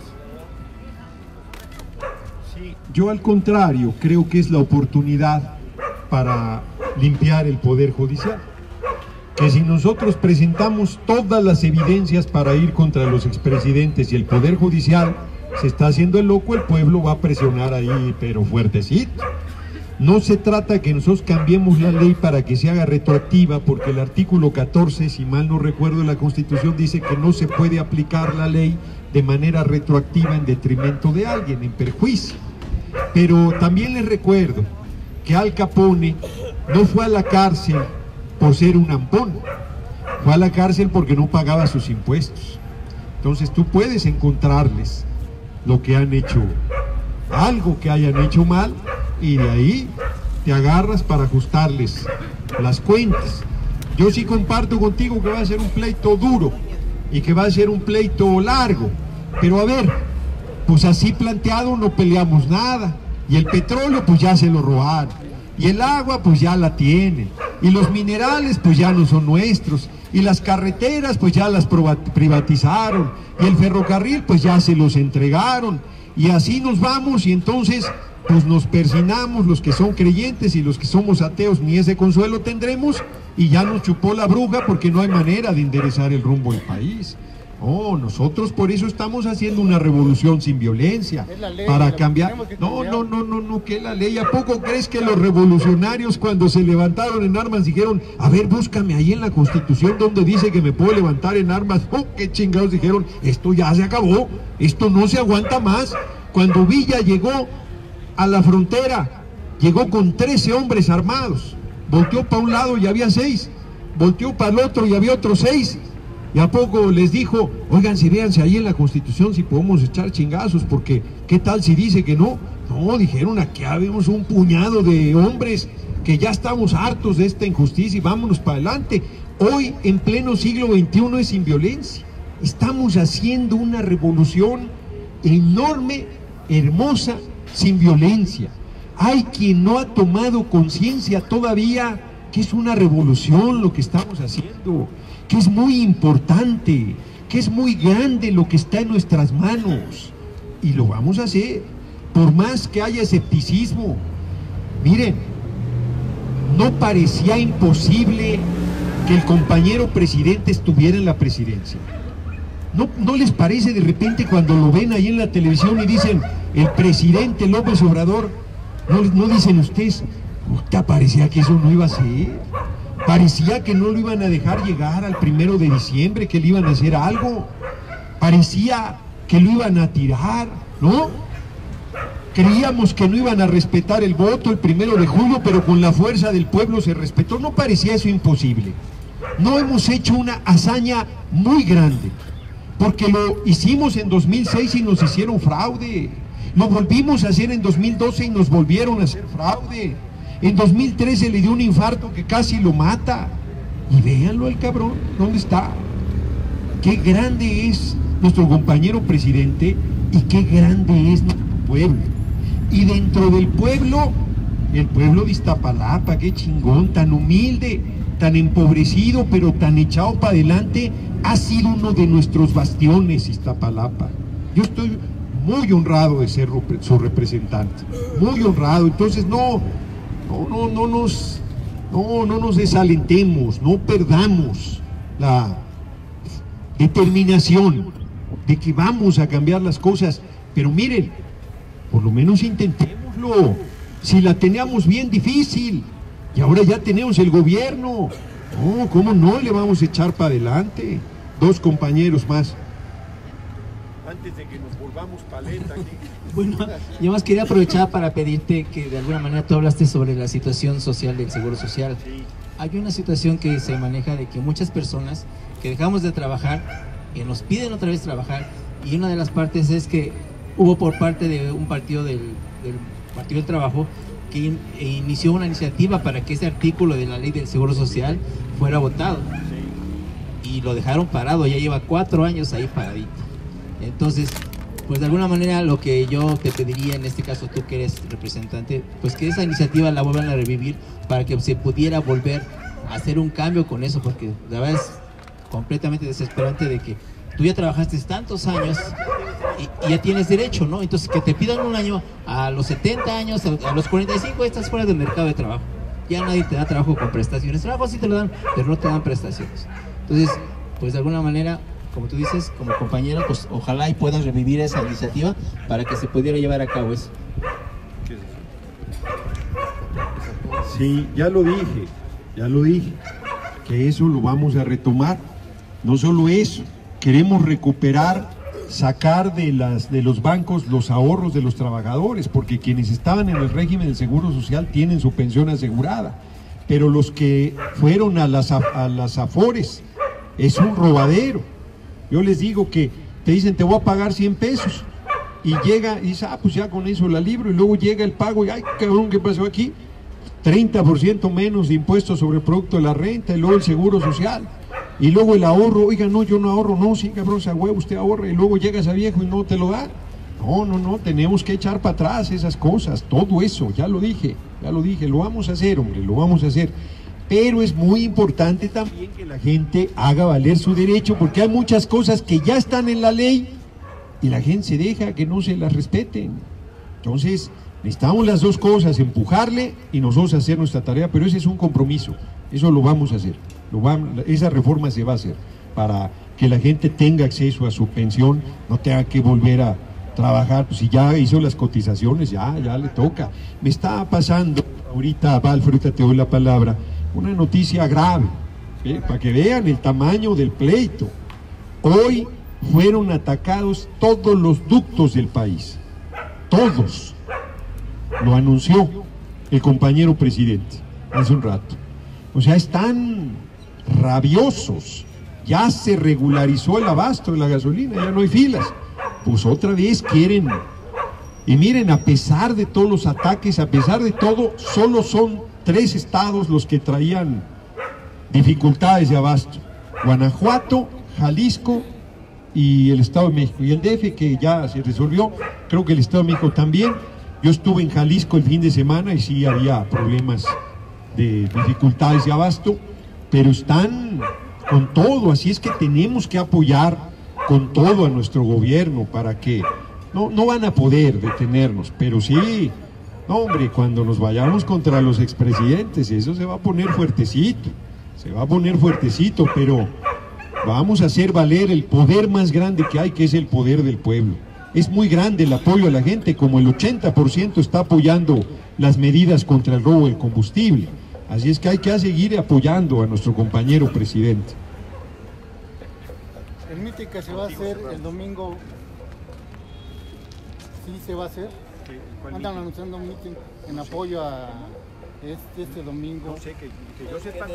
S1: Sí, yo al contrario, creo que es la oportunidad para limpiar el Poder Judicial, que si nosotros presentamos todas las evidencias para ir contra los expresidentes y el Poder Judicial se está haciendo el loco, el pueblo va a presionar ahí, pero fuertecito. No se trata de que nosotros cambiemos la ley para que se haga retroactiva, porque el artículo catorce, si mal no recuerdo, de la Constitución dice que no se puede aplicar la ley de manera retroactiva en detrimento de alguien, en perjuicio. Pero también les recuerdo que Al Capone no fue a la cárcel por ser un ampón, fue a la cárcel porque no pagaba sus impuestos. Entonces tú puedes encontrarles lo que han hecho, algo que hayan hecho mal, y de ahí te agarras para ajustarles las cuentas. Yo sí comparto contigo que va a ser un pleito duro y que va a ser un pleito largo, pero a ver, pues así planteado no peleamos nada, y el petróleo pues ya se lo robaron, y el agua pues ya la tienen, y los minerales pues ya no son nuestros, y las carreteras pues ya las privatizaron, y el ferrocarril pues ya se los entregaron, y así nos vamos, y entonces pues nos persinamos los que son creyentes, y los que somos ateos ni ese consuelo tendremos, y ya nos chupó la bruja porque no hay manera de enderezar el rumbo del país. No, nosotros por eso estamos haciendo una revolución sin violencia, para cambiar. No, no, no, no, no, que la ley. ¿A poco crees que los revolucionarios cuando se levantaron en armas dijeron, a ver, búscame ahí en la Constitución donde dice que me puedo levantar en armas? Oh, qué chingados, dijeron, esto ya se acabó, esto no se aguanta más. Cuando Villa llegó a la frontera, llegó con trece hombres armados, volteó para un lado y había seis, volteó para el otro y había otros seis. ¿Y a poco les dijo, oigan, si véanse ahí en la Constitución si podemos echar chingazos, porque qué tal si dice que no? No, dijeron, aquí habemos un puñado de hombres que ya estamos hartos de esta injusticia y vámonos para adelante. Hoy, en pleno siglo veintiuno, es sin violencia. Estamos haciendo una revolución enorme, hermosa, sin violencia. Hay quien no ha tomado conciencia todavía que es una revolución lo que estamos haciendo, que es muy importante, que es muy grande lo que está en nuestras manos, y lo vamos a hacer, por más que haya escepticismo. Miren, no parecía imposible que el compañero presidente estuviera en la presidencia. ¿No, no les parece de repente cuando lo ven ahí en la televisión y dicen, el presidente López Obrador, no, no dicen ustedes, puta, parecía que eso no iba a ser? Parecía que no lo iban a dejar llegar al primero de diciembre, que le iban a hacer algo. Parecía que lo iban a tirar, ¿no? Creíamos que no iban a respetar el voto el primero de julio, pero con la fuerza del pueblo se respetó. No parecía eso imposible. No hemos hecho una hazaña muy grande, porque lo hicimos en dos mil seis y nos hicieron fraude. Lo volvimos a hacer en dos mil doce y nos volvieron a hacer fraude. En dos mil trece le dio un infarto que casi lo mata. Y véanlo al cabrón, ¿dónde está? Qué grande es nuestro compañero presidente y qué grande es nuestro pueblo. Y dentro del pueblo, el pueblo de Iztapalapa, qué chingón, tan humilde, tan empobrecido, pero tan echado para adelante, ha sido uno de nuestros bastiones, Iztapalapa. Yo estoy muy honrado de ser su representante, muy honrado. Entonces no... No, no, no nos, no, no nos desalentemos, no perdamos la determinación de que vamos a cambiar las cosas, pero miren, por lo menos intentémoslo. Si la teníamos bien difícil y ahora ya tenemos el gobierno, no, ¿cómo no le vamos a echar para adelante? Dos compañeros más. Antes de que nos volvamos paleta aquí.
S5: Bueno, yo más quería aprovechar para pedirte que de alguna manera tú hablaste sobre la situación social del Seguro Social. Hay una situación que se maneja de que muchas personas que dejamos de trabajar, que nos piden otra vez trabajar, y una de las partes es que hubo por parte de un partido del, del Partido del Trabajo que in, inició una iniciativa para que ese artículo de la ley del Seguro Social fuera votado. Y lo dejaron parado, ya lleva cuatro años ahí paradito. Entonces, pues de alguna manera lo que yo te pediría en este caso, tú que eres representante, pues que esa iniciativa la vuelvan a revivir para que se pudiera volver a hacer un cambio con eso, porque la verdad es completamente desesperante de que tú ya trabajaste tantos años y, y ya tienes derecho, ¿no? Entonces que te pidan un año a los setenta años, a, a los cuarenta y cinco estás fuera del mercado de trabajo, ya nadie te da trabajo con prestaciones. Trabajo sí te lo dan, pero no te dan prestaciones. Entonces, pues de alguna manera, como tú dices, como compañero, pues ojalá y puedan revivir esa iniciativa para que se pudiera llevar a cabo eso.
S1: Sí, ya lo dije, ya lo dije, que eso lo vamos a retomar. No solo eso, queremos recuperar sacar de, las, de los bancos los ahorros de los trabajadores, porque quienes estaban en el régimen del Seguro Social tienen su pensión asegurada, pero los que fueron a las, a las Afores es un robadero. Yo les digo que te dicen te voy a pagar cien pesos y llega y dice, ah, pues ya con eso la libro, y luego llega el pago y ay, cabrón, ¿qué pasó aquí? treinta por ciento menos de impuestos sobre el producto de la renta, y luego el Seguro Social, y luego el ahorro. Oiga, no, yo no ahorro. No, sí, cabrón, se huevo, usted ahorra, y luego llegas a viejo y no te lo da. No, no, no, tenemos que echar para atrás esas cosas, todo eso, ya lo dije, ya lo dije, lo vamos a hacer, hombre, lo vamos a hacer. Pero es muy importante también que la gente haga valer su derecho, porque hay muchas cosas que ya están en la ley y la gente se deja que no se las respeten. Entonces, necesitamos las dos cosas, empujarle y nosotros hacer nuestra tarea, pero ese es un compromiso, eso lo vamos a hacer, lo va, esa reforma se va a hacer para que la gente tenga acceso a su pensión, no tenga que volver a trabajar, pues si ya hizo las cotizaciones, ya, ya le toca. Me está pasando ahorita, Val, ahorita te doy la palabra, una noticia grave, ¿eh? Para que vean el tamaño del pleito. Hoy fueron atacados todos los ductos del país, todos. Lo anunció el compañero presidente hace un rato. O sea, están rabiosos. Ya se regularizó el abasto de la gasolina, ya no hay filas. Pues otra vez quieren. Y miren, a pesar de todos los ataques, a pesar de todo, solo son tres estados los que traían dificultades de abasto: Guanajuato, Jalisco y el Estado de México. Y el D F, que ya se resolvió, creo que el Estado de México también. Yo estuve en Jalisco el fin de semana y sí había problemas de dificultades de abasto, pero están con todo, así es que tenemos que apoyar con todo a nuestro gobierno para que, no, no van a poder detenernos, pero sí, no, hombre, cuando nos vayamos contra los expresidentes, eso se va a poner fuertecito, se va a poner fuertecito, pero vamos a hacer valer el poder más grande que hay, que es el poder del pueblo. Es muy grande el apoyo a la gente, como el ochenta por ciento está apoyando las medidas contra el robo del combustible. Así es que hay que seguir apoyando a nuestro compañero presidente.
S4: El mitin que se va a hacer el domingo, ¿sí se va a hacer? Andan anunciando un mitin en apoyo a este, este domingo.
S1: No sé, que, que yo sepa.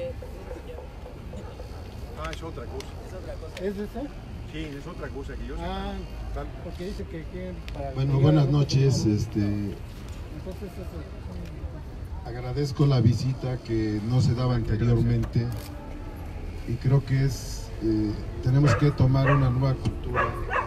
S1: Ah, es otra cosa.
S4: ¿Es ese?
S1: Sí, es otra cosa que yo sepa.
S4: Ah, porque dice que... que para
S6: bueno, buenas noches. Este,
S4: Entonces, eso...
S6: agradezco la visita que no se daba anteriormente y creo que es eh, tenemos que tomar una nueva cultura,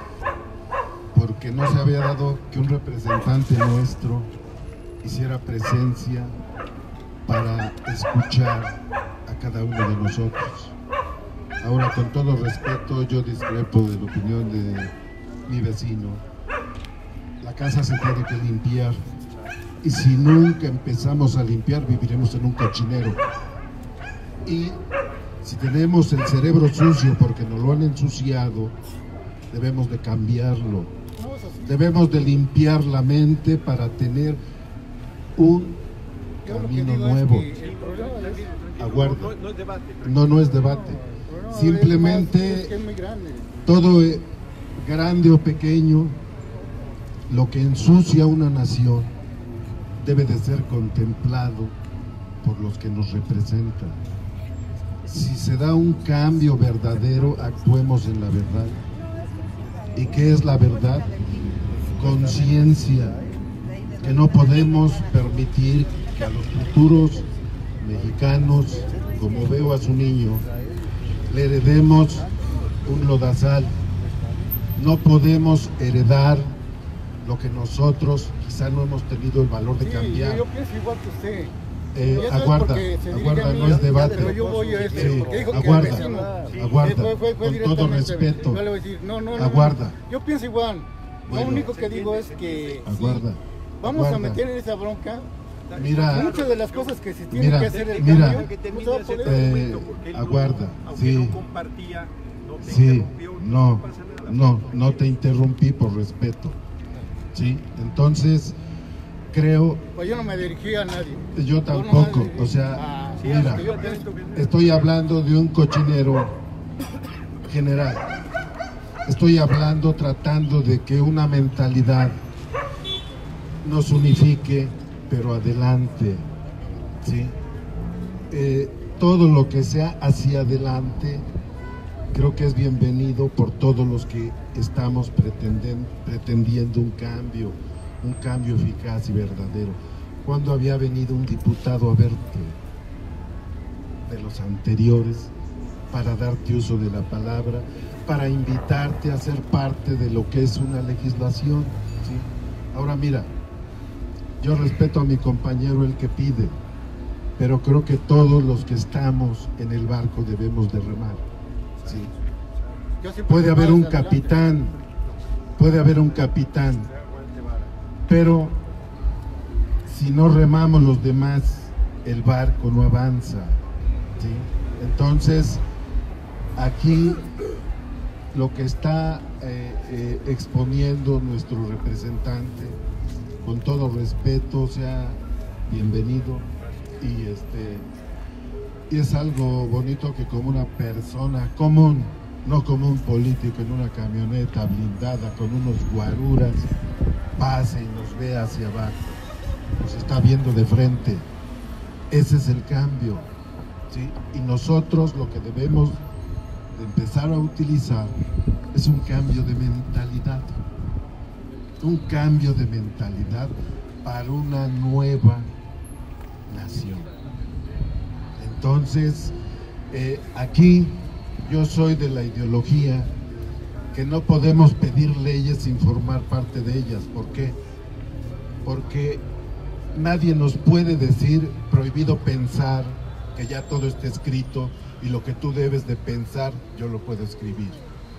S6: porque no se había dado que un representante nuestro hiciera presencia para escuchar a cada uno de nosotros. Ahora, con todo respeto, yo discrepo de la opinión de mi vecino. La casa se tiene que limpiar, y si nunca empezamos a limpiar, viviremos en un cochinero. Y si tenemos el cerebro sucio porque nos lo han ensuciado, debemos de cambiarlo. Debemos de limpiar la mente para tener un camino nuevo. Aguarda. No, no es debate. Simplemente todo grande o pequeño, lo que ensucia una nación debe de ser contemplado por los que nos representan. Si se da un cambio verdadero, actuemos en la verdad. ¿Y qué es la verdad? Conciencia, que no podemos permitir que a los futuros mexicanos, como veo a su niño, le heredemos un lodazal. No podemos heredar lo que nosotros quizá no hemos tenido el valor de cambiar.
S4: Sí, yo pienso igual que usted.
S6: Eh, aguarda, aguarda, no es debate.
S4: Pero yo voy a eso,
S6: sí,
S4: porque dijo
S6: aguarda,
S4: que el vecino,
S6: aguarda,
S4: fue, fue, fue
S6: con todo respeto,
S4: yo le voy a decir, no, no, no,
S6: aguarda.
S4: Yo pienso igual.
S6: Bueno,
S4: lo único que digo es que
S6: aguarda,
S4: si vamos
S6: aguarda.
S4: a meter en esa bronca.
S6: Mira,
S4: muchas de las cosas que se tienen
S6: mira,
S4: que hacer el
S6: mira,
S4: cambio, no se va a poder.
S6: eh, aguarda, sí, sí, no, no, no te interrumpí por respeto, sí, entonces creo.
S4: Pues yo no me dirigí a nadie.
S6: Yo tampoco, no o sea,
S4: ah, sí,
S6: mira,
S4: yo
S6: estoy hablando de un cochinero general. estoy hablando tratando de que una mentalidad nos unifique, pero adelante, ¿sí? Eh, todo lo que sea hacia adelante creo que es bienvenido por todos los que estamos pretenden, pretendiendo un cambio, un cambio eficaz y verdadero. ¿Cuándo había venido un diputado a verte de los anteriores para darte uso de la palabra, para invitarte a ser parte de lo que es una legislación, ¿sí? Ahora mira, yo respeto a mi compañero el que pide, pero creo que todos los que estamos en el barco debemos de remar, ¿sí? Puede haber un capitán, puede haber un capitán, pero si no remamos los demás, el barco no avanza, ¿sí? Entonces, aquí lo que está eh, eh, exponiendo nuestro representante, con todo respeto, sea bienvenido, y este y es algo bonito que como una persona común, no como un político en una camioneta blindada con unos guaruras, pase y nos vea hacia abajo, nos está viendo de frente. Ese es el cambio, ¿sí? Y nosotros lo que debemos de empezar a utilizar es un cambio de mentalidad, un cambio de mentalidad para una nueva nación. Entonces, eh, aquí yo soy de la ideología que no podemos pedir leyes sin formar parte de ellas. ¿Por qué? Porque nadie nos puede decir prohibido pensar, que ya todo está escrito y lo que tú debes de pensar yo lo puedo escribir.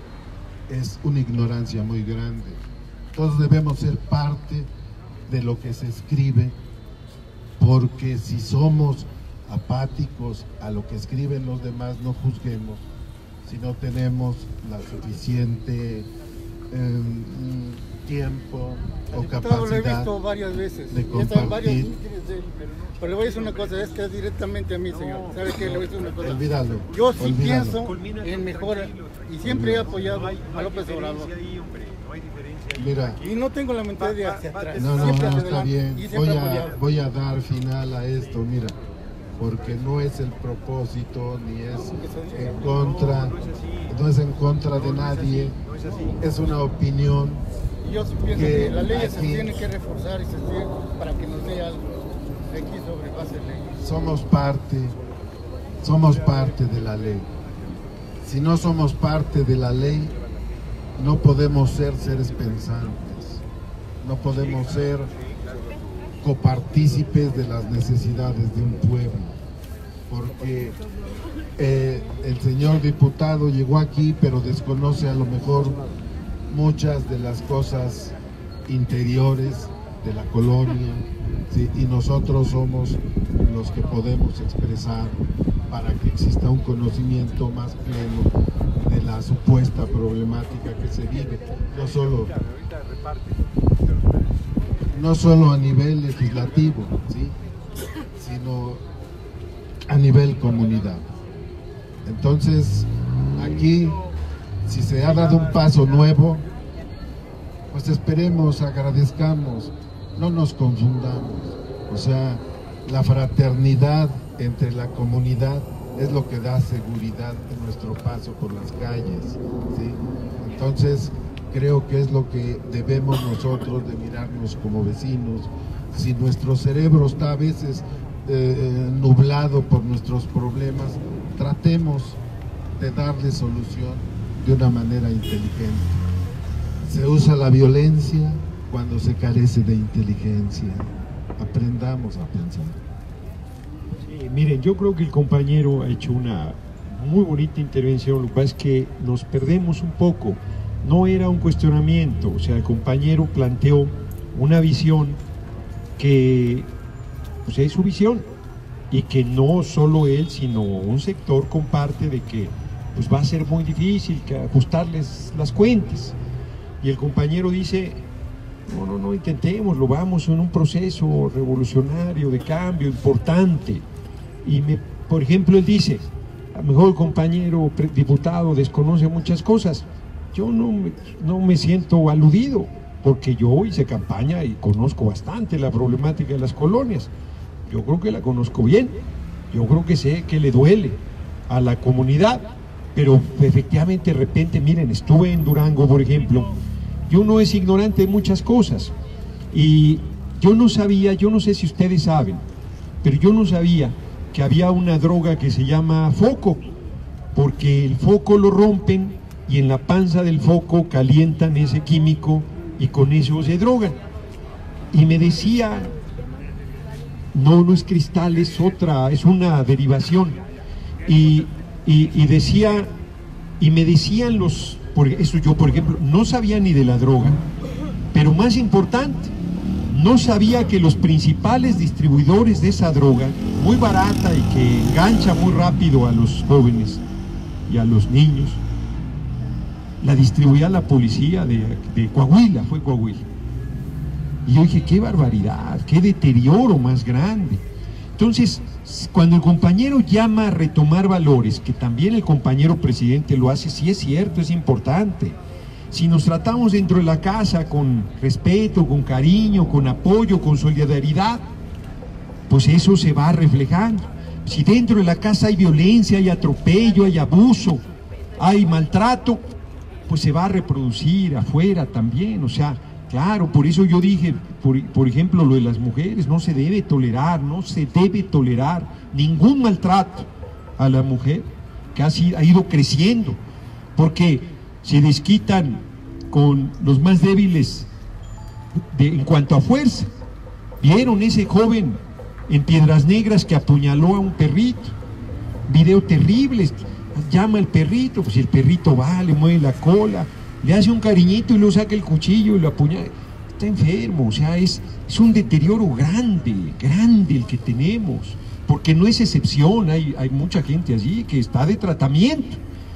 S6: Es una ignorancia muy grande. Todos debemos ser parte de lo que se escribe, porque si somos apáticos a lo que escriben los demás, no juzguemos si no tenemos la suficiente eh, tiempo o capacidad.
S4: Lo he visto varias veces
S6: de compartir. Varios,
S4: pero le voy a decir una cosa, es que es directamente a mí, señor. ¿Sabe qué? Le voy a decir una cosa.
S6: Olvídalo.
S4: Yo sí
S6: olvídalo.
S4: pienso en mejora y siempre he apoyado a López Obrador.
S6: Mira,
S4: y no tengo la mentalidad hacia atrás.
S6: No, no, no, está bien. Voy a, voy a dar final a esto, mira, porque no es el propósito, ni es en contra, no es en contra de nadie, es una opinión.
S4: Y yo sí pienso que, que las leyes se tienen que reforzar y se tienen para que nos dé algo aquí sobre base de leyes.
S6: Somos parte, somos parte de la ley. Si no somos parte de la ley, no podemos ser seres pensantes, no podemos ser copartícipes de las necesidades de un pueblo, porque eh, el señor diputado llegó aquí pero desconoce a lo mejor muchas de las cosas interiores de la colonia, ¿sí? Y nosotros somos los que podemos expresar para que exista un conocimiento más pleno de la supuesta problemática que se vive, no solo, no solo a nivel legislativo, ¿sí? Sino a nivel comunidad. Entonces, aquí, si se ha dado un paso nuevo, pues esperemos, agradezcamos, no nos confundamos. O sea, la fraternidad entre la comunidad es lo que da seguridad en nuestro paso por las calles, ¿sí? Entonces, creo que es lo que debemos nosotros de mirarnos como vecinos. Si nuestro cerebro está a veces eh, nublado por nuestros problemas, tratemos de darle solución de una manera inteligente. Se usa la violencia cuando se carece de inteligencia. Aprendamos a pensar.
S1: Sí, miren, yo creo que el compañero ha hecho una muy bonita intervención. Lo que pasa es que nos perdemos un poco. No era un cuestionamiento, o sea, el compañero planteó una visión que pues, es su visión y que no solo él, sino un sector comparte de que pues, va a ser muy difícil que ajustarles las cuentas. Y el compañero dice, no, no, no, intentémoslo, vamos en un proceso revolucionario de cambio importante. Y, me, por ejemplo, él dice, a lo mejor el compañero diputado desconoce muchas cosas. yo no me, no me siento aludido, porque yo hice campaña y conozco bastante la problemática de las colonias. Yo creo que la conozco bien, yo creo que sé que le duele a la comunidad, pero efectivamente de repente, miren, estuve en Durango, por ejemplo, y uno es ignorante de muchas cosas, y yo no sabía, yo no sé si ustedes saben, pero yo no sabía que había una droga que se llama foco, porque el foco lo rompen y en la panza del foco calientan ese químico y con eso se drogan. Y me decía, no, no es cristal, es otra, es una derivación. Y, y, y decía, y me decían los, por eso yo por ejemplo, no sabía ni de la droga, pero más importante, no sabía que los principales distribuidores de esa droga, muy barata y que engancha muy rápido a los jóvenes y a los niños, la distribuía la policía de, de Coahuila, fue Coahuila. Y yo dije, qué barbaridad, qué deterioro más grande. Entonces, cuando el compañero llama a retomar valores, que también el compañero presidente lo hace, sí es cierto, es importante. Si nos tratamos dentro de la casa con respeto, con cariño, con apoyo, con solidaridad, pues eso se va reflejando. Si dentro de la casa hay violencia, hay atropello, hay abuso, hay maltrato, pues se va a reproducir afuera también. O sea, claro, por eso yo dije, por, por ejemplo, lo de las mujeres, no se debe tolerar, no se debe tolerar ningún maltrato a la mujer, que ha, sido, ha ido creciendo, porque se desquitan con los más débiles de, en cuanto a fuerza. ¿Vieron ese joven en Piedras Negras que apuñaló a un perrito? Video terrible, llama al perrito, pues el perrito va, le mueve la cola, le hace un cariñito y luego saca el cuchillo y lo apuñala. Está enfermo, o sea, es, es un deterioro grande, grande el que tenemos, porque no es excepción, hay, hay mucha gente allí que está de tratamiento.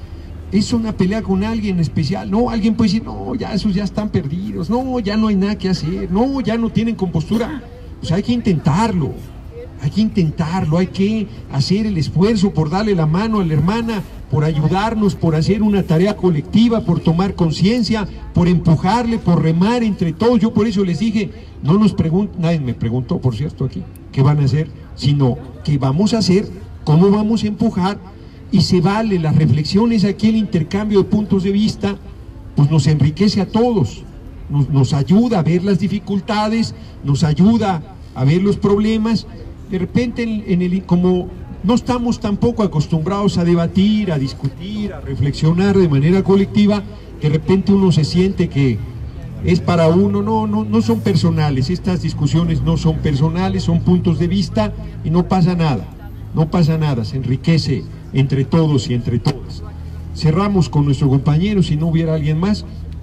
S1: Es una pelea con alguien especial, no, alguien puede decir, no, ya esos ya están perdidos, no, ya no hay nada que hacer, no, ya no tienen compostura. Pues hay que intentarlo, hay que intentarlo, hay que hacer el esfuerzo por darle la mano a la hermana, por ayudarnos, por hacer una tarea colectiva, por tomar conciencia, por empujarle, por remar entre todos. Yo por eso les dije, no nos pregunten, nadie me preguntó, por cierto, aquí, qué van a hacer, sino qué vamos a hacer, cómo vamos a empujar. Y se vale las reflexiones aquí, el intercambio de puntos de vista, pues nos enriquece a todos, nos, nos ayuda a ver las dificultades, nos ayuda a ver los problemas. De repente, en, en el, como no estamos tampoco acostumbrados a debatir, a discutir, a reflexionar de manera colectiva, de repente uno se siente que es para uno. No, no, no son personales, estas discusiones no son personales, son puntos de vista y no pasa nada, no pasa nada, se enriquece entre todos y entre todas. Cerramos con nuestro compañero, si no hubiera alguien más.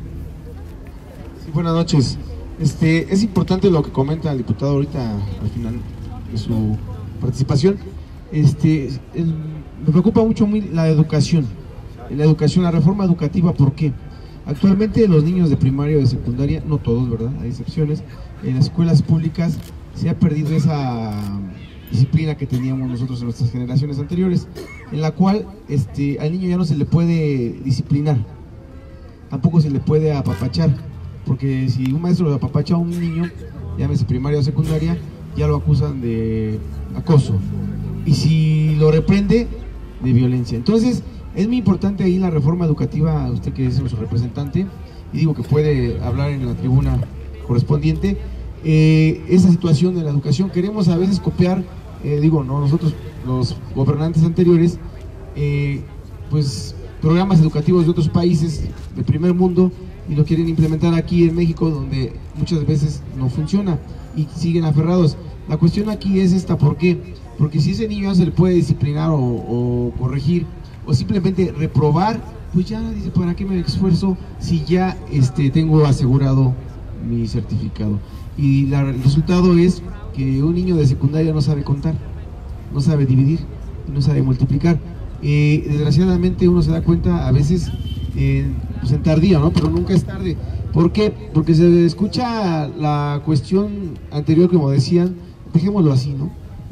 S7: Sí, buenas noches. Este, es importante lo que comenta el diputado ahorita al final de su participación. Este, el, me preocupa mucho muy la educación, la educación, la reforma educativa. ¿Por qué? Actualmente los niños de primaria o de secundaria, no todos, ¿verdad? Hay excepciones, en las escuelas públicas se ha perdido esa disciplina que teníamos nosotros en nuestras generaciones anteriores, en la cual este, al niño ya no se le puede disciplinar, tampoco se le puede apapachar, porque si un maestro le apapacha a un niño, llámese primaria o secundaria, ya lo acusan de acoso, y si lo reprende, de violencia. Entonces es muy importante ahí la reforma educativa, usted que es nuestro representante, y digo que puede hablar en la tribuna correspondiente, eh, esa situación de la educación. Queremos a veces copiar, eh, digo, no nosotros, los gobernantes anteriores, eh, pues programas educativos de otros países de primer mundo, y lo quieren implementar aquí en México, donde muchas veces no funciona y siguen aferrados. La cuestión aquí es esta, ¿por qué? Porque si ese niño se le puede disciplinar o, o corregir, o simplemente reprobar, pues ya dice, ¿para qué me esfuerzo si ya este, tengo asegurado mi certificado? Y la, el resultado es que un niño de secundaria no sabe contar, no sabe dividir, no sabe multiplicar. Eh, desgraciadamente uno se da cuenta a veces eh, pues en tardía, ¿no? Pero nunca es tarde. ¿Por qué? Porque se escucha la cuestión anterior, como decían, dejémoslo así, ¿no?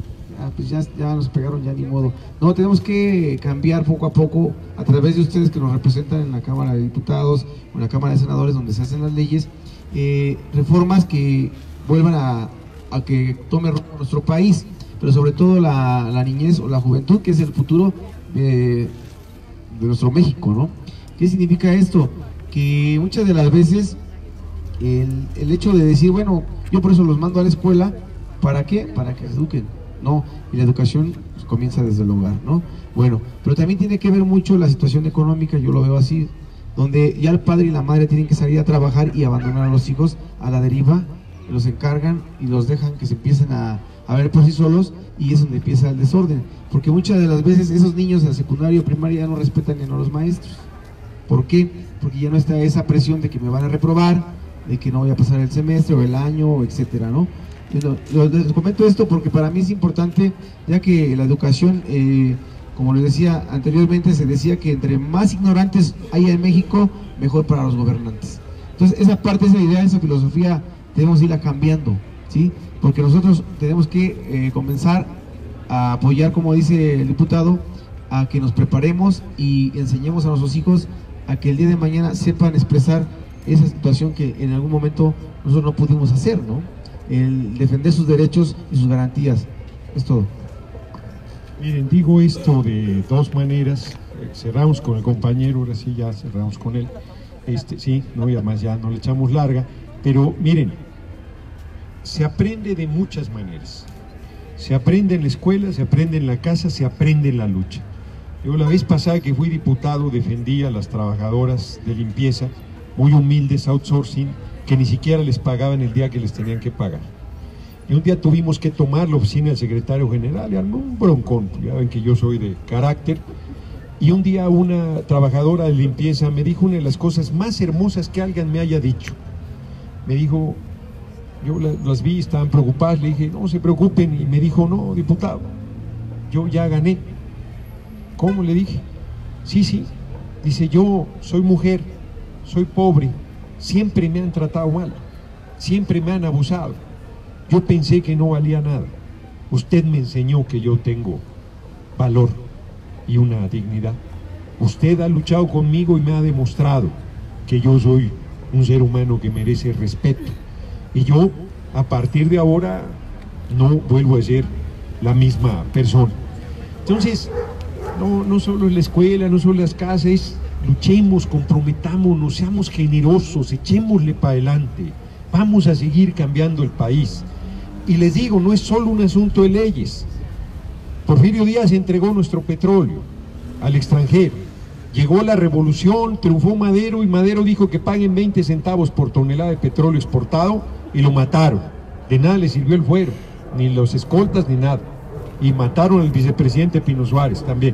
S7: ya, pues ya, ya nos pegaron, ya ni modo. No, tenemos que cambiar poco a poco a través de ustedes que nos representan en la Cámara de Diputados o en la Cámara de Senadores, donde se hacen las leyes, eh, reformas que vuelvan a, a que tome rumbo nuestro país, pero sobre todo la, la niñez o la juventud, que es el futuro de, de nuestro México, ¿no? ¿Qué significa esto? Que muchas de las veces el, el hecho de decir, bueno, yo por eso los mando a la escuela, ¿para qué? Para que se eduquen, ¿no? Y la educación pues, comienza desde el hogar, ¿no? Bueno, pero también tiene que ver mucho la situación económica, yo lo veo así, donde ya el padre y la madre tienen que salir a trabajar y abandonar a los hijos a la deriva, los encargan y los dejan que se empiecen a, a ver por sí solos, y es donde empieza el desorden, porque muchas de las veces esos niños de la secundaria o primaria ya no respetan ni a los maestros. ¿Por qué? Porque ya no está esa presión de que me van a reprobar, de que no voy a pasar el semestre o el año, etcétera, ¿no? Les comento esto porque para mí es importante, ya que la educación, eh, como les decía anteriormente, se decía que entre más ignorantes haya en México, mejor para los gobernantes. Entonces esa parte, esa idea, esa filosofía, debemos irla cambiando, ¿sí? Porque nosotros tenemos que eh, comenzar a apoyar, como dice el diputado, a que nos preparemos y enseñemos a nuestros hijos a que el día de mañana sepan expresar esa situación que en algún momento nosotros no pudimos hacer, ¿no? El defender sus derechos y sus garantías. Es todo.
S1: Miren, digo esto de dos maneras. Cerramos con el compañero, ahora sí ya cerramos con él. Este, sí, no, y además ya no le echamos larga. Pero miren, se aprende de muchas maneras. Se aprende en la escuela, se aprende en la casa, se aprende en la lucha. Yo la vez pasada que fui diputado defendí a las trabajadoras de limpieza, muy humildes, outsourcing, que ni siquiera les pagaban el día que les tenían que pagar. Y un día tuvimos que tomar la oficina del secretario general, y armó un broncón, ya ven que yo soy de carácter, y un día una trabajadora de limpieza me dijo una de las cosas más hermosas que alguien me haya dicho. Me dijo, yo las vi, estaban preocupadas, le dije, no se preocupen, y me dijo, no, diputado, yo ya gané. ¿Cómo? Le dije, sí, sí, dice, yo soy mujer, soy pobre, siempre me han tratado mal, siempre me han abusado, yo pensé que no valía nada, usted me enseñó que yo tengo valor y una dignidad, usted ha luchado conmigo y me ha demostrado que yo soy un ser humano que merece respeto, y yo a partir de ahora no vuelvo a ser la misma persona. Entonces, no, no solo en la escuela, no solo en las casas, luchemos, comprometámonos, seamos generosos, echémosle para adelante, vamos a seguir cambiando el país. Y les digo, no es solo un asunto de leyes. Porfirio Díaz entregó nuestro petróleo al extranjero, llegó la revolución, triunfó Madero, y Madero dijo que paguen veinte centavos por tonelada de petróleo exportado, y lo mataron. De nada le sirvió el fuero, ni los escoltas ni nada, y mataron al vicepresidente Pino Suárez también.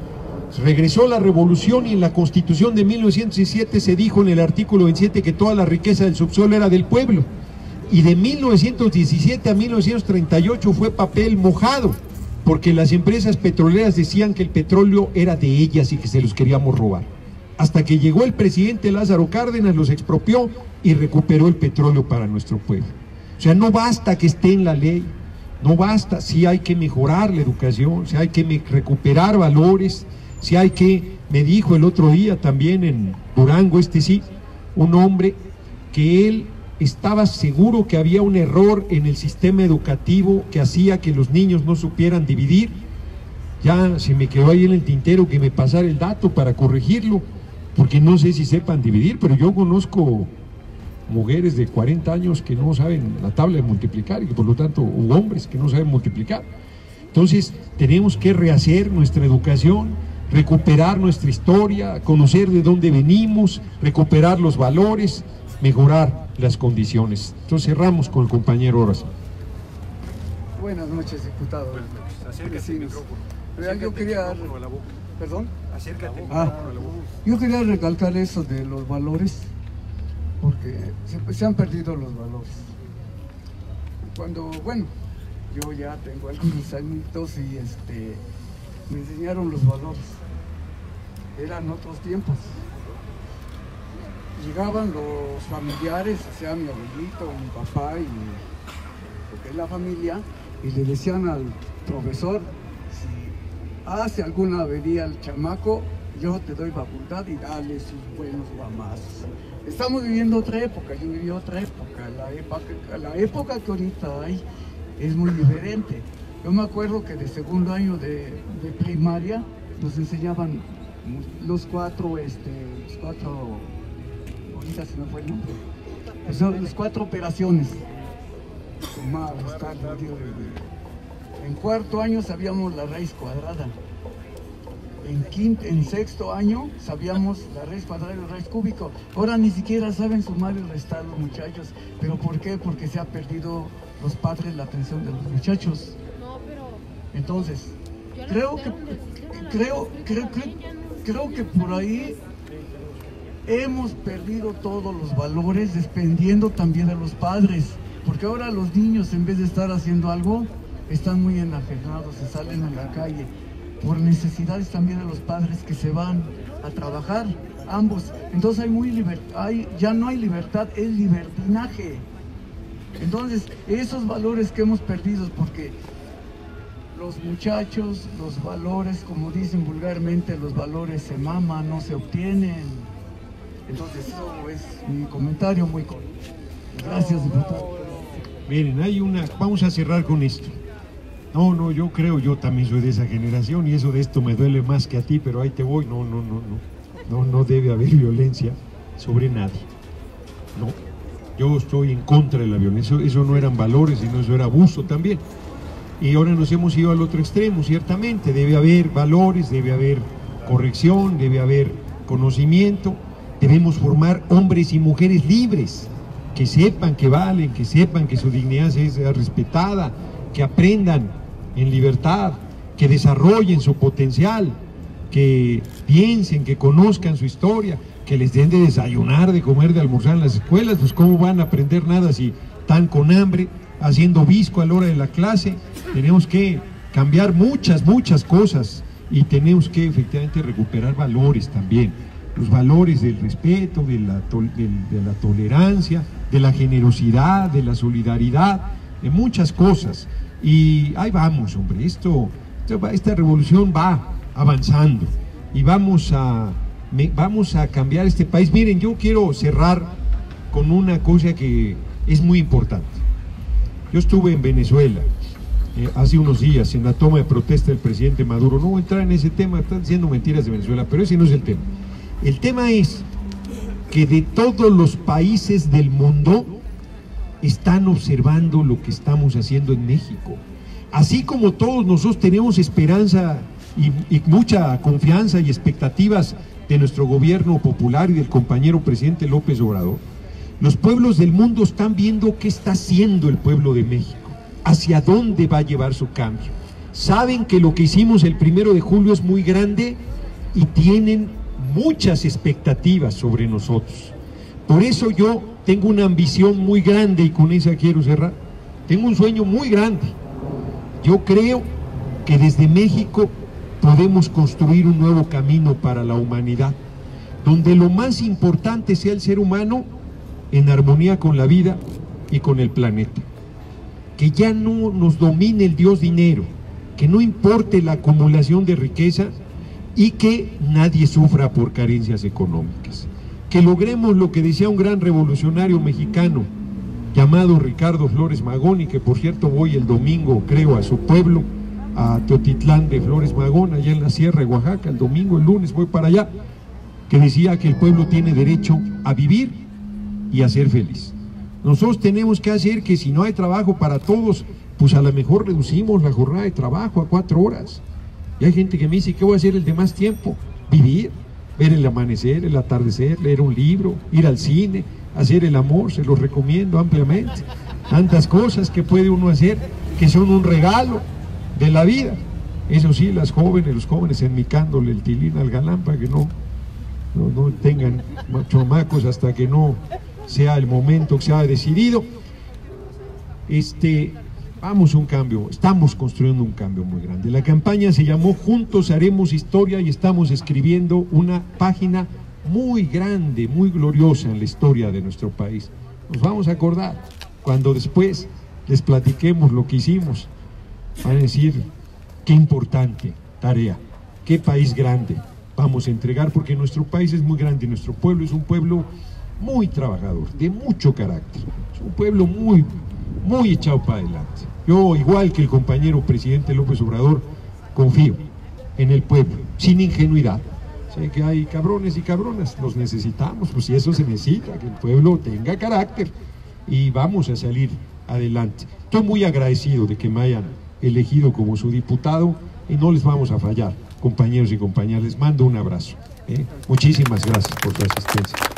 S1: Regresó la revolución, y en la Constitución de mil novecientos diecisiete se dijo en el artículo veintisiete que toda la riqueza del subsuelo era del pueblo, y de mil novecientos diecisiete a mil novecientos treinta y ocho fue papel mojado, porque las empresas petroleras decían que el petróleo era de ellas y que se los queríamos robar, hasta que llegó el presidente Lázaro Cárdenas, los expropió y recuperó el petróleo para nuestro pueblo. O sea, no basta que esté en la ley, no basta, sí hay que mejorar la educación, sí hay que recuperar valores, sí hay que, me dijo el otro día también en Durango, este sí, un hombre que él estaba seguro que había un error en el sistema educativo que hacía que los niños no supieran dividir. Ya se me quedó ahí en el tintero que me pasara el dato para corregirlo, porque no sé si sepan dividir, pero yo conozco mujeres de cuarenta años que no saben la tabla de multiplicar, y que por lo tanto, u hombres que no saben multiplicar. Entonces tenemos que rehacer nuestra educación, recuperar nuestra historia, conocer de dónde venimos, recuperar los valores, mejorar las condiciones. Entonces cerramos con el compañero Horacio.
S8: Buenas noches, diputado. Buenas noches. Acércate al micrófono. Acércate yo quería... a la boca. ¿Perdón? Acércate ah, a la boca. Yo quería recalcar eso de los valores, porque se, se han perdido los valores. Cuando, bueno, yo ya tengo algunos añitos y este, me enseñaron los valores. Eran otros tiempos. Llegaban los familiares, o sea, mi abuelito, mi papá y lo que es la familia, y le decían al profesor, si hace alguna avería al chamaco, yo te doy facultad y dale sus buenos guamazos. Estamos viviendo otra época, yo viví otra época, la época, la época que ahorita hay es muy diferente. Yo me acuerdo que de segundo año de, de primaria nos enseñaban los cuatro, este, los cuatro, ahorita se me fue el nombre, son las cuatro operaciones. Sumar, restar, dividir, dividir. En cuarto año sabíamos la raíz cuadrada. En quinto, en sexto año sabíamos la raíz cuadrada y la raíz cúbico. Ahora ni siquiera saben sumar y restar los muchachos. ¿Pero por qué? Porque se ha perdido los padres la atención de los muchachos. Entonces, creo que creo, creo, creo, creo que por ahí hemos perdido todos los valores, dependiendo también de los padres. Porque ahora los niños, en vez de estar haciendo algo, están muy enajenados, se salen a la calle, por necesidades también de los padres que se van a trabajar, ambos. Entonces hay muy hay, ya no hay libertad, es libertinaje. Entonces, esos valores que hemos perdido, porque los muchachos, los valores, como dicen vulgarmente, los valores se maman, no se obtienen. Entonces, eso es mi comentario muy corto. Gracias, diputado.
S1: Miren, hay una, vamos a cerrar con esto. No, no, yo creo, yo también soy de esa generación y eso de esto me duele más que a ti, pero ahí te voy. No, no, no, no, no, no debe haber violencia sobre nadie. No, yo estoy en contra de la violencia. Eso, eso no eran valores, sino eso era abuso también. Y ahora nos hemos ido al otro extremo, ciertamente. Debe haber valores, debe haber corrección, debe haber conocimiento. Debemos formar hombres y mujeres libres, que sepan que valen, que sepan que su dignidad es respetada, que aprendan en libertad, que desarrollen su potencial, que piensen, que conozcan su historia, que les den de desayunar, de comer, de almorzar en las escuelas. Pues cómo van a aprender nada si están con hambre, haciendo visco a la hora de la clase. Tenemos que cambiar muchas, muchas cosas y tenemos que efectivamente recuperar valores también. Los valores del respeto, de la, tol de, de la tolerancia, de la generosidad, de la solidaridad, de muchas cosas. Y ahí vamos, hombre, esto, esta revolución va avanzando y vamos a, me, vamos a cambiar este país. Miren, yo quiero cerrar con una cosa que es muy importante. Yo estuve en Venezuela eh, hace unos días en la toma de protesta del presidente Maduro. No voy a entrar en ese tema, están diciendo mentiras de Venezuela, pero ese no es el tema. El tema es que de todos los países del mundo están observando lo que estamos haciendo en México. Así como todos nosotros tenemos esperanza y, y mucha confianza y expectativas de nuestro gobierno popular y del compañero presidente López Obrador, los pueblos del mundo están viendo qué está haciendo el pueblo de México, hacia dónde va a llevar su cambio. Saben que lo que hicimos el primero de julio es muy grande y tienen muchas expectativas sobre nosotros. Por eso yo tengo una ambición muy grande y con esa quiero cerrar. Tengo un sueño muy grande. Yo creo que desde México podemos construir un nuevo camino para la humanidad, donde lo más importante sea el ser humano en armonía con la vida y con el planeta. Que ya no nos domine el Dios dinero, que no importe la acumulación de riqueza y que nadie sufra por carencias económicas. Que logremos lo que decía un gran revolucionario mexicano llamado Ricardo Flores Magón, y que por cierto voy el domingo, creo, a su pueblo, a Teotitlán de Flores Magón, allá en la Sierra de Oaxaca. El domingo, el lunes voy para allá, que decía que el pueblo tiene derecho a vivir y a ser feliz. Nosotros tenemos que hacer que si no hay trabajo para todos, pues a lo mejor reducimos la jornada de trabajo a cuatro horas. Y hay gente que me dice, ¿qué voy a hacer el demás tiempo? Vivir, ver el amanecer, el atardecer, leer un libro, ir al cine, hacer el amor, se los recomiendo ampliamente. Tantas cosas que puede uno hacer que son un regalo de la vida. Eso sí, las jóvenes, los jóvenes enmicándole el tilín al galán para que no, no, no tengan chamacos hasta que no sea el momento que se ha decidido. Este, vamos a un cambio, estamos construyendo un cambio muy grande. La campaña se llamó Juntos Haremos Historia y estamos escribiendo una página muy grande, muy gloriosa en la historia de nuestro país. Nos vamos a acordar cuando después les platiquemos lo que hicimos van a decir, qué importante tarea, qué país grande vamos a entregar, porque nuestro país es muy grande, nuestro pueblo es un pueblo muy trabajador, de mucho carácter, es un pueblo muy, muy echado para adelante. Yo, igual que el compañero presidente López Obrador, confío en el pueblo, sin ingenuidad. Sé que hay cabrones y cabronas, los necesitamos, pues si eso se necesita, que el pueblo tenga carácter y vamos a salir adelante. Estoy muy agradecido de que me hayan elegido como su diputado y no les vamos a fallar, compañeros y compañeras. Les mando un abrazo. ¿eh? Muchísimas gracias por su asistencia.